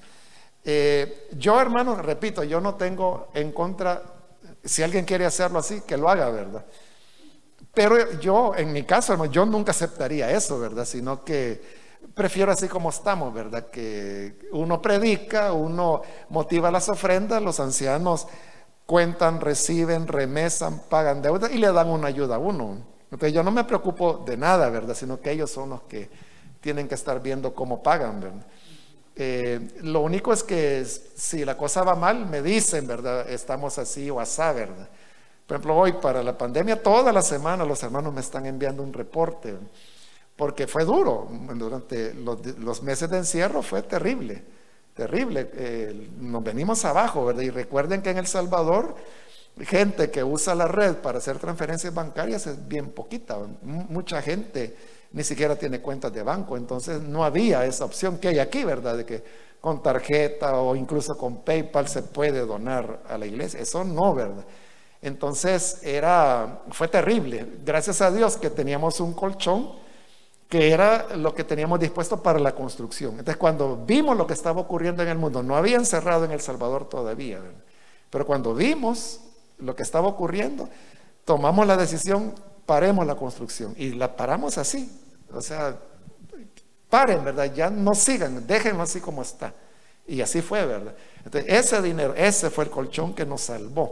Yo, hermano, repito, yo no tengo en contra, si alguien quiere hacerlo así, que lo haga, ¿verdad? Pero yo, en mi caso, hermano, yo nunca aceptaría eso, ¿verdad? Sino que prefiero así como estamos, ¿verdad? Que uno predica, uno motiva las ofrendas, los ancianos cuentan, reciben, remesan, pagan deudas y le dan una ayuda a uno. Entonces yo no me preocupo de nada, ¿verdad? Sino que ellos son los que tienen que estar viendo cómo pagan, ¿verdad? Lo único es que si la cosa va mal, me dicen, ¿verdad? Estamos así o asá, ¿verdad? Por ejemplo, hoy para la pandemia, toda la semana los hermanos me están enviando un reporte, porque fue duro. Durante los meses de encierro fue terrible, terrible. Nos venimos abajo, ¿verdad? Y recuerden que en El Salvador, gente que usa la red para hacer transferencias bancarias es bien poquita. Mucha gente ni siquiera tiene cuentas de banco, entonces no había esa opción que hay aquí, ¿verdad? De que con tarjeta o incluso con PayPal se puede donar a la iglesia. Eso no, ¿verdad? Entonces fue terrible. Gracias a Dios que teníamos un colchón que era lo que teníamos dispuesto para la construcción. Entonces cuando vimos lo que estaba ocurriendo en el mundo, no habían cerrado en El Salvador todavía, ¿verdad? Pero cuando vimos lo que estaba ocurriendo, tomamos la decisión, paremos la construcción, y la paramos así. O sea, paren, ¿verdad? Ya no sigan, déjenlo así como está. Y así fue, ¿verdad? Entonces ese dinero, ese fue el colchón que nos salvó.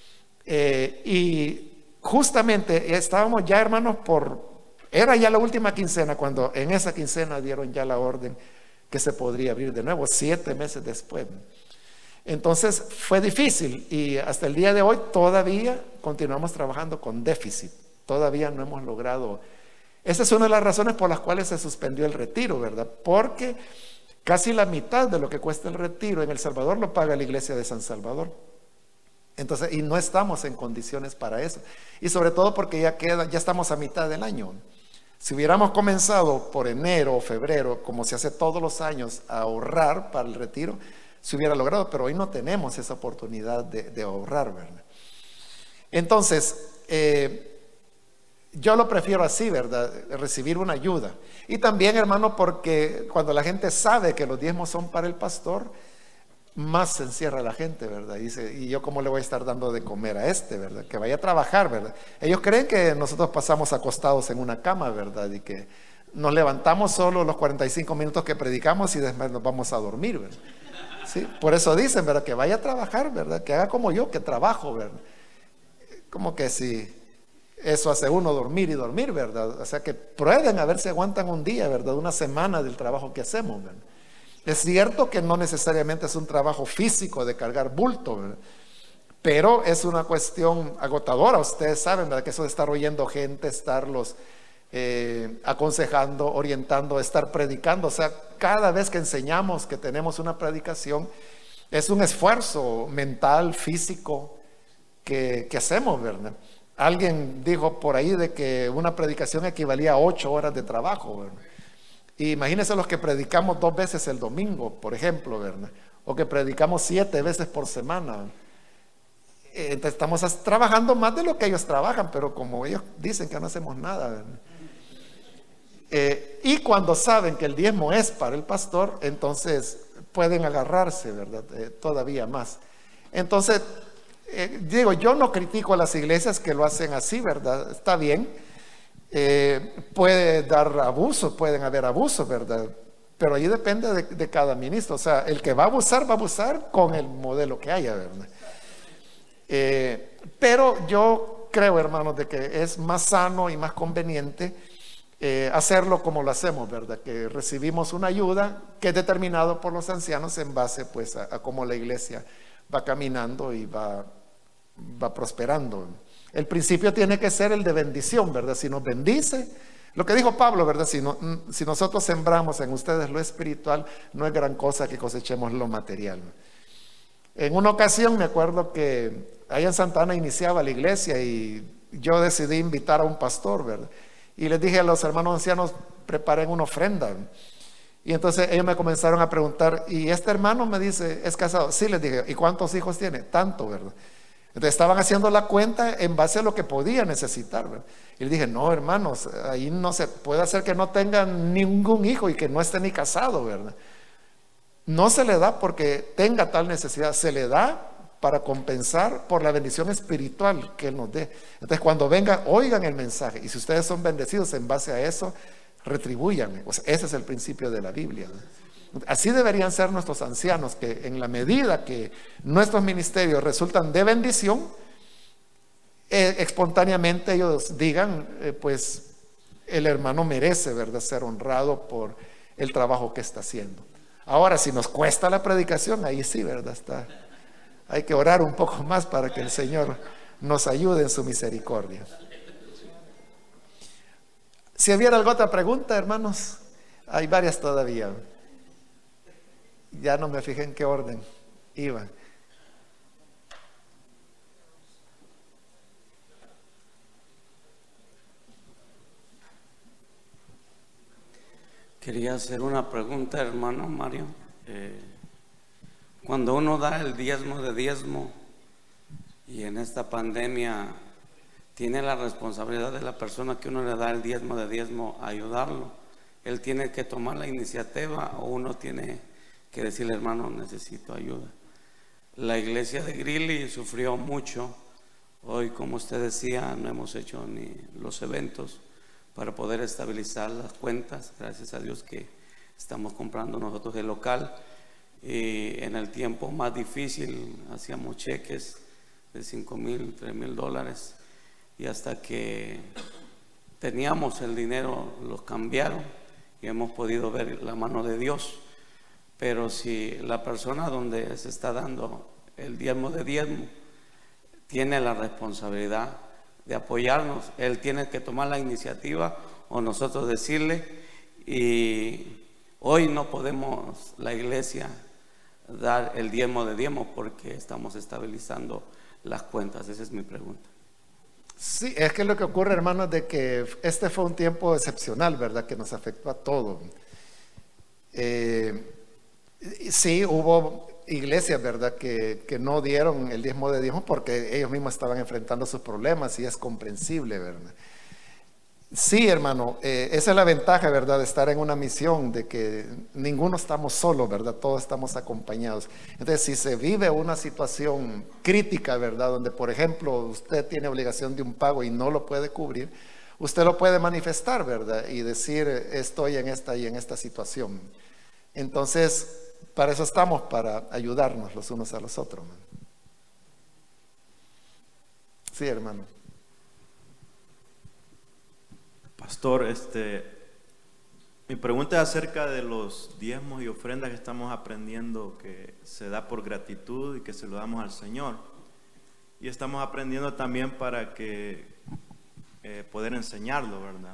Y justamente estábamos ya, hermanos, era ya la última quincena, cuando en esa quincena dieron ya la orden que se podría abrir de nuevo, 7 meses después. Entonces fue difícil, y hasta el día de hoy todavía continuamos trabajando con déficit. Todavía no hemos logrado. Esa es una de las razones por las cuales se suspendió el retiro, ¿verdad? Porque casi la mitad de lo que cuesta el retiro en El Salvador lo paga la iglesia de San Salvador. Entonces, y no estamos en condiciones para eso. Y sobre todo porque ya estamos a mitad del año. Si hubiéramos comenzado por enero o febrero, como se hace todos los años, a ahorrar para el retiro, se hubiera logrado, pero hoy no tenemos esa oportunidad de ahorrar, ¿verdad? Entonces, yo lo prefiero así, ¿verdad? Recibir una ayuda. Y también, hermano, porque cuando la gente sabe que los diezmos son para el pastor, más se encierra la gente, ¿verdad? Dice, ¿y yo cómo le voy a estar dando de comer a ¿verdad? Que vaya a trabajar, ¿verdad? Ellos creen que nosotros pasamos acostados en una cama, ¿verdad? Y que nos levantamos solo los 45 minutos que predicamos y después nos vamos a dormir, ¿verdad? ¿Sí? Por eso dicen, ¿verdad? Que vaya a trabajar, ¿verdad? Que haga como yo, que trabajo, ¿verdad? Como que si eso hace uno dormir y dormir, ¿verdad? O sea, que prueben a ver si aguantan un día, ¿verdad? Una semana del trabajo que hacemos, ¿verdad? Es cierto que no necesariamente es un trabajo físico de cargar bulto, ¿verdad? Pero es una cuestión agotadora. Ustedes saben, ¿verdad? Que eso de estar oyendo gente, estarlos aconsejando, orientando, estar predicando. O sea, cada vez que enseñamos, que tenemos una predicación, es un esfuerzo mental, físico que hacemos, ¿verdad? Alguien dijo por ahí de que una predicación equivalía a 8 horas de trabajo, ¿verdad? Y imagínense los que predicamos 2 veces el domingo, por ejemplo, ¿verdad? O que predicamos 7 veces por semana. Entonces estamos trabajando más de lo que ellos trabajan, pero como ellos dicen que no hacemos nada, ¿verdad? Y cuando saben que el diezmo es para el pastor, entonces pueden agarrarse, ¿verdad? Todavía más. Entonces, digo, yo no critico a las iglesias que lo hacen así, ¿verdad? Está bien. Puede dar abuso, pueden haber abusos, ¿verdad? Pero ahí depende de cada ministro. O sea, el que va a abusar con el modelo que haya, ¿verdad? Pero yo creo, hermanos, de que es más sano y más conveniente hacerlo como lo hacemos, ¿verdad? Que recibimos una ayuda que es determinado por los ancianos en base, pues, a cómo la iglesia va caminando y va prosperando. El principio tiene que ser el de bendición, ¿verdad? Si nos bendice, lo que dijo Pablo, ¿verdad? Si nosotros sembramos en ustedes lo espiritual, no es gran cosa que cosechemos lo material. En una ocasión me acuerdo que allá en Santa Ana iniciaba la iglesia y yo decidí invitar a un pastor, ¿verdad? Y les dije a los hermanos ancianos, preparen una ofrenda. Y entonces ellos me comenzaron a preguntar, ¿y este hermano me dice, es casado? Sí, les dije, ¿y cuántos hijos tiene? Tanto, ¿verdad? Entonces estaban haciendo la cuenta en base a lo que podía necesitar, ¿verdad? Y le dije, no, hermanos, ahí no se puede hacer que no tengan ningún hijo y que no esté ni casado, ¿verdad? No se le da porque tenga tal necesidad, se le da para compensar por la bendición espiritual que Él nos dé. Entonces cuando venga, oigan el mensaje, y si ustedes son bendecidos en base a eso, retribúyanme. O sea, ese es el principio de la Biblia, ¿no? Así deberían ser nuestros ancianos, que en la medida que nuestros ministerios resultan de bendición, espontáneamente ellos digan, pues el hermano merece, ¿verdad?, ser honrado por el trabajo que está haciendo. Ahora, si nos cuesta la predicación, ahí sí, ¿verdad? Hay que orar un poco más para que el Señor nos ayude en su misericordia. Si hubiera alguna otra pregunta, hermanos, hay varias todavía. Ya no me fijé en qué orden iban. Quería hacer una pregunta, hermano Mario. Cuando uno da el diezmo de diezmo y en esta pandemia tiene la responsabilidad de la persona que uno le da el diezmo de diezmo a ayudarlo, él tiene que tomar la iniciativa o uno tiene que decirle, hermano, necesito ayuda. La iglesia de Greeley sufrió mucho. Hoy, como usted decía, no hemos hecho ni los eventos para poder estabilizar las cuentas. Gracias a Dios que estamos comprando nosotros el local. Y en el tiempo más difícil hacíamos cheques de $5,000, $3,000, y hasta que teníamos el dinero los cambiaron y hemos podido ver la mano de Dios. Pero si la persona donde se está dando el diezmo de diezmo tiene la responsabilidad de apoyarnos, él tiene que tomar la iniciativa o nosotros decirle. Y hoy no podemos, la iglesia, dar el diezmo de diezmo porque estamos estabilizando las cuentas. Esa es mi pregunta. Sí, es que lo que ocurre, hermanos, de que este fue un tiempo excepcional, ¿verdad?, que nos afectó a todos. Sí, hubo iglesias, ¿verdad?, que no dieron el diezmo de diezmo porque ellos mismos estaban enfrentando sus problemas, y es comprensible, ¿verdad? Sí, hermano, esa es la ventaja, ¿verdad?, de estar en una misión, de que ninguno estamos solos, ¿verdad?, todos estamos acompañados. Entonces, si se vive una situación crítica, ¿verdad?, donde, por ejemplo, usted tiene obligación de un pago y no lo puede cubrir, usted lo puede manifestar, ¿verdad?, y decir, estoy en esta y en esta situación. Entonces, para eso estamos, para ayudarnos los unos a los otros. Sí, hermano. Pastor, mi pregunta es acerca de los diezmos y ofrendas que estamos aprendiendo que se da por gratitud y que se lo damos al Señor. Y estamos aprendiendo también para que poder enseñarlo, ¿verdad?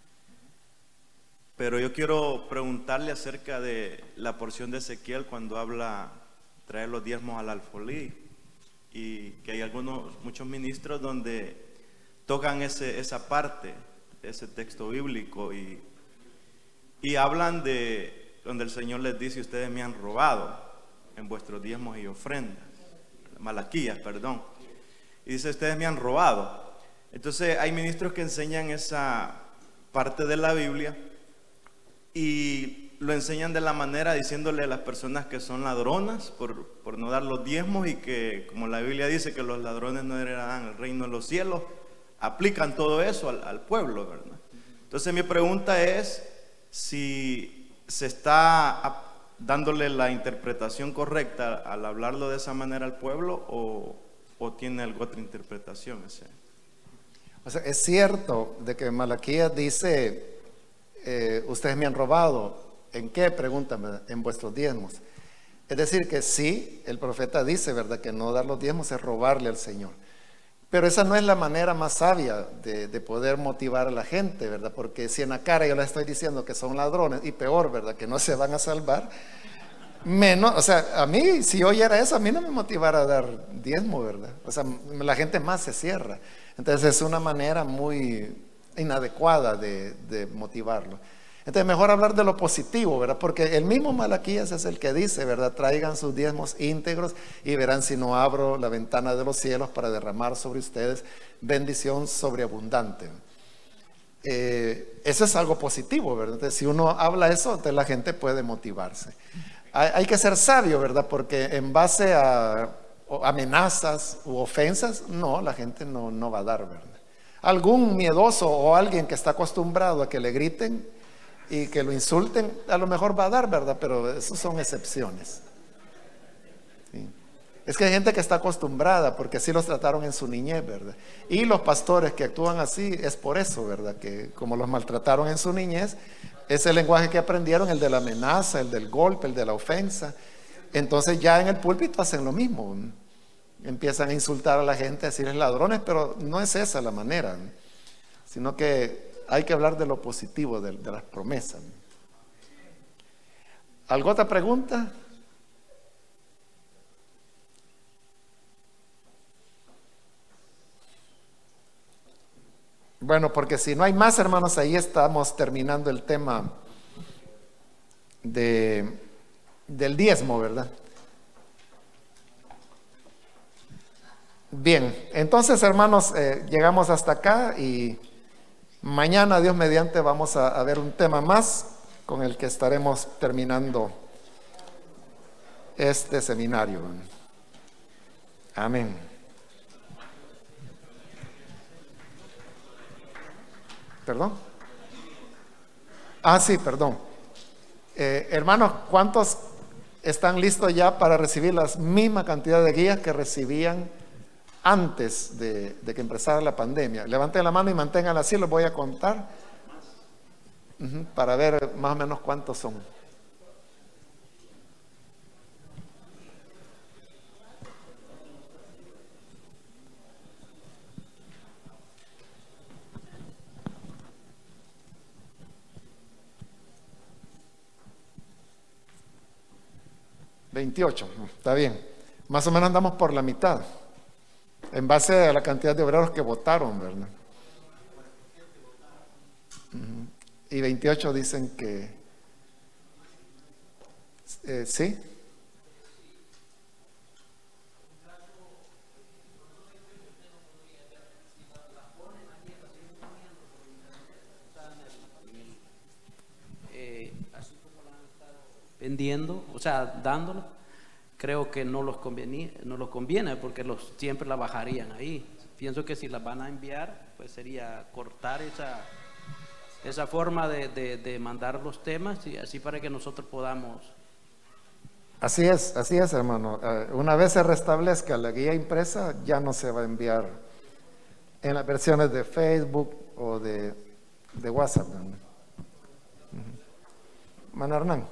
Pero yo quiero preguntarle acerca de la porción de Ezequiel cuando habla traer los diezmos al alfolí, y que hay muchos ministros donde tocan esa parte, ese texto bíblico, y hablan de donde el Señor les dice: ustedes me han robado en vuestros diezmos y ofrendas. Malaquías, perdón. Y dice: ustedes me han robado. Entonces hay ministros que enseñan esa parte de la Biblia y lo enseñan de la manera diciéndole a las personas que son ladronas por no dar los diezmos, y que, como la Biblia dice que los ladrones no heredarán el reino de los cielos, aplican todo eso al pueblo, ¿verdad? Entonces mi pregunta es si se está dándole la interpretación correcta al hablarlo de esa manera al pueblo, o tiene alguna otra interpretación. O sea, es cierto de que Malaquías dice: ustedes me han robado. ¿En qué? Pregúntame. En vuestros diezmos. Es decir, que sí, el profeta dice, ¿verdad?, que no dar los diezmos es robarle al Señor. Pero esa no es la manera más sabia de poder motivar a la gente, ¿verdad? Porque si en la cara yo les estoy diciendo que son ladrones, y peor, ¿verdad?, que no se van a salvar, menos, o sea, a mí, si yo oyera eso, a mí no me motivara a dar diezmo, ¿verdad? O sea, la gente más se cierra. Entonces es una manera muy inadecuada de motivarlo. Entonces mejor hablar de lo positivo, ¿verdad? Porque el mismo Malaquías es el que dice, ¿verdad?, traigan sus diezmos íntegros y verán si no abro la ventana de los cielos para derramar sobre ustedes bendición sobreabundante. Eso es algo positivo, ¿verdad? Entonces, si uno habla eso, entonces la gente puede motivarse. Hay que ser sabio, ¿verdad? Porque en base a amenazas u ofensas, no, la gente no va a dar, ¿verdad? Algún miedoso o alguien que está acostumbrado a que le griten, y que lo insulten, a lo mejor va a dar, ¿verdad? Pero eso son excepciones. Sí. Es que hay gente que está acostumbrada porque así los trataron en su niñez, ¿verdad? Y los pastores que actúan así es por eso, ¿verdad? Que como los maltrataron en su niñez, es el lenguaje que aprendieron, el de la amenaza, el del golpe, el de la ofensa. Entonces ya en el púlpito hacen lo mismo. Empiezan a insultar a la gente, a decirles ladrones, pero no es esa la manera, sino que hay que hablar de lo positivo, de las promesas. ¿Alguna otra pregunta? Bueno, porque si no hay más, hermanos, ahí estamos terminando el tema del diezmo, ¿verdad? Bien, entonces, hermanos, llegamos hasta acá y mañana, Dios mediante, vamos a ver un tema más con el que estaremos terminando este seminario. Amén. ¿Perdón? Sí, perdón. Hermanos, ¿cuántos están listos ya para recibir la misma cantidad de guías que recibían antes de que empezara la pandemia? Levanten la mano y manténganla así, los voy a contar para ver más o menos cuántos son. $28, está bien. Más o menos andamos por la mitad, en base a la cantidad de obreros que votaron, ¿verdad? Y 28 dicen que sí. Así como la han estado vendiendo, o sea, dándolo, creo que no los conviene porque siempre la bajarían ahí. Pienso que si las van a enviar, pues sería cortar esa forma de mandar los temas y así para que nosotros podamos. Así es, hermano. Una vez se restablezca la guía impresa, ya no se va a enviar en las versiones de Facebook o de WhatsApp, ¿no? Mano Hernán.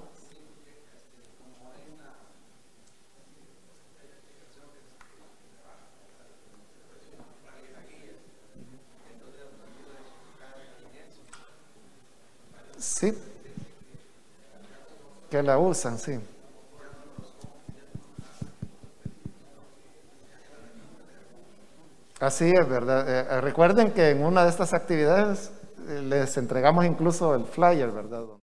Sí, que la usan, sí. Así es, ¿verdad? Recuerden que en una de estas actividades les entregamos incluso el flyer, ¿verdad?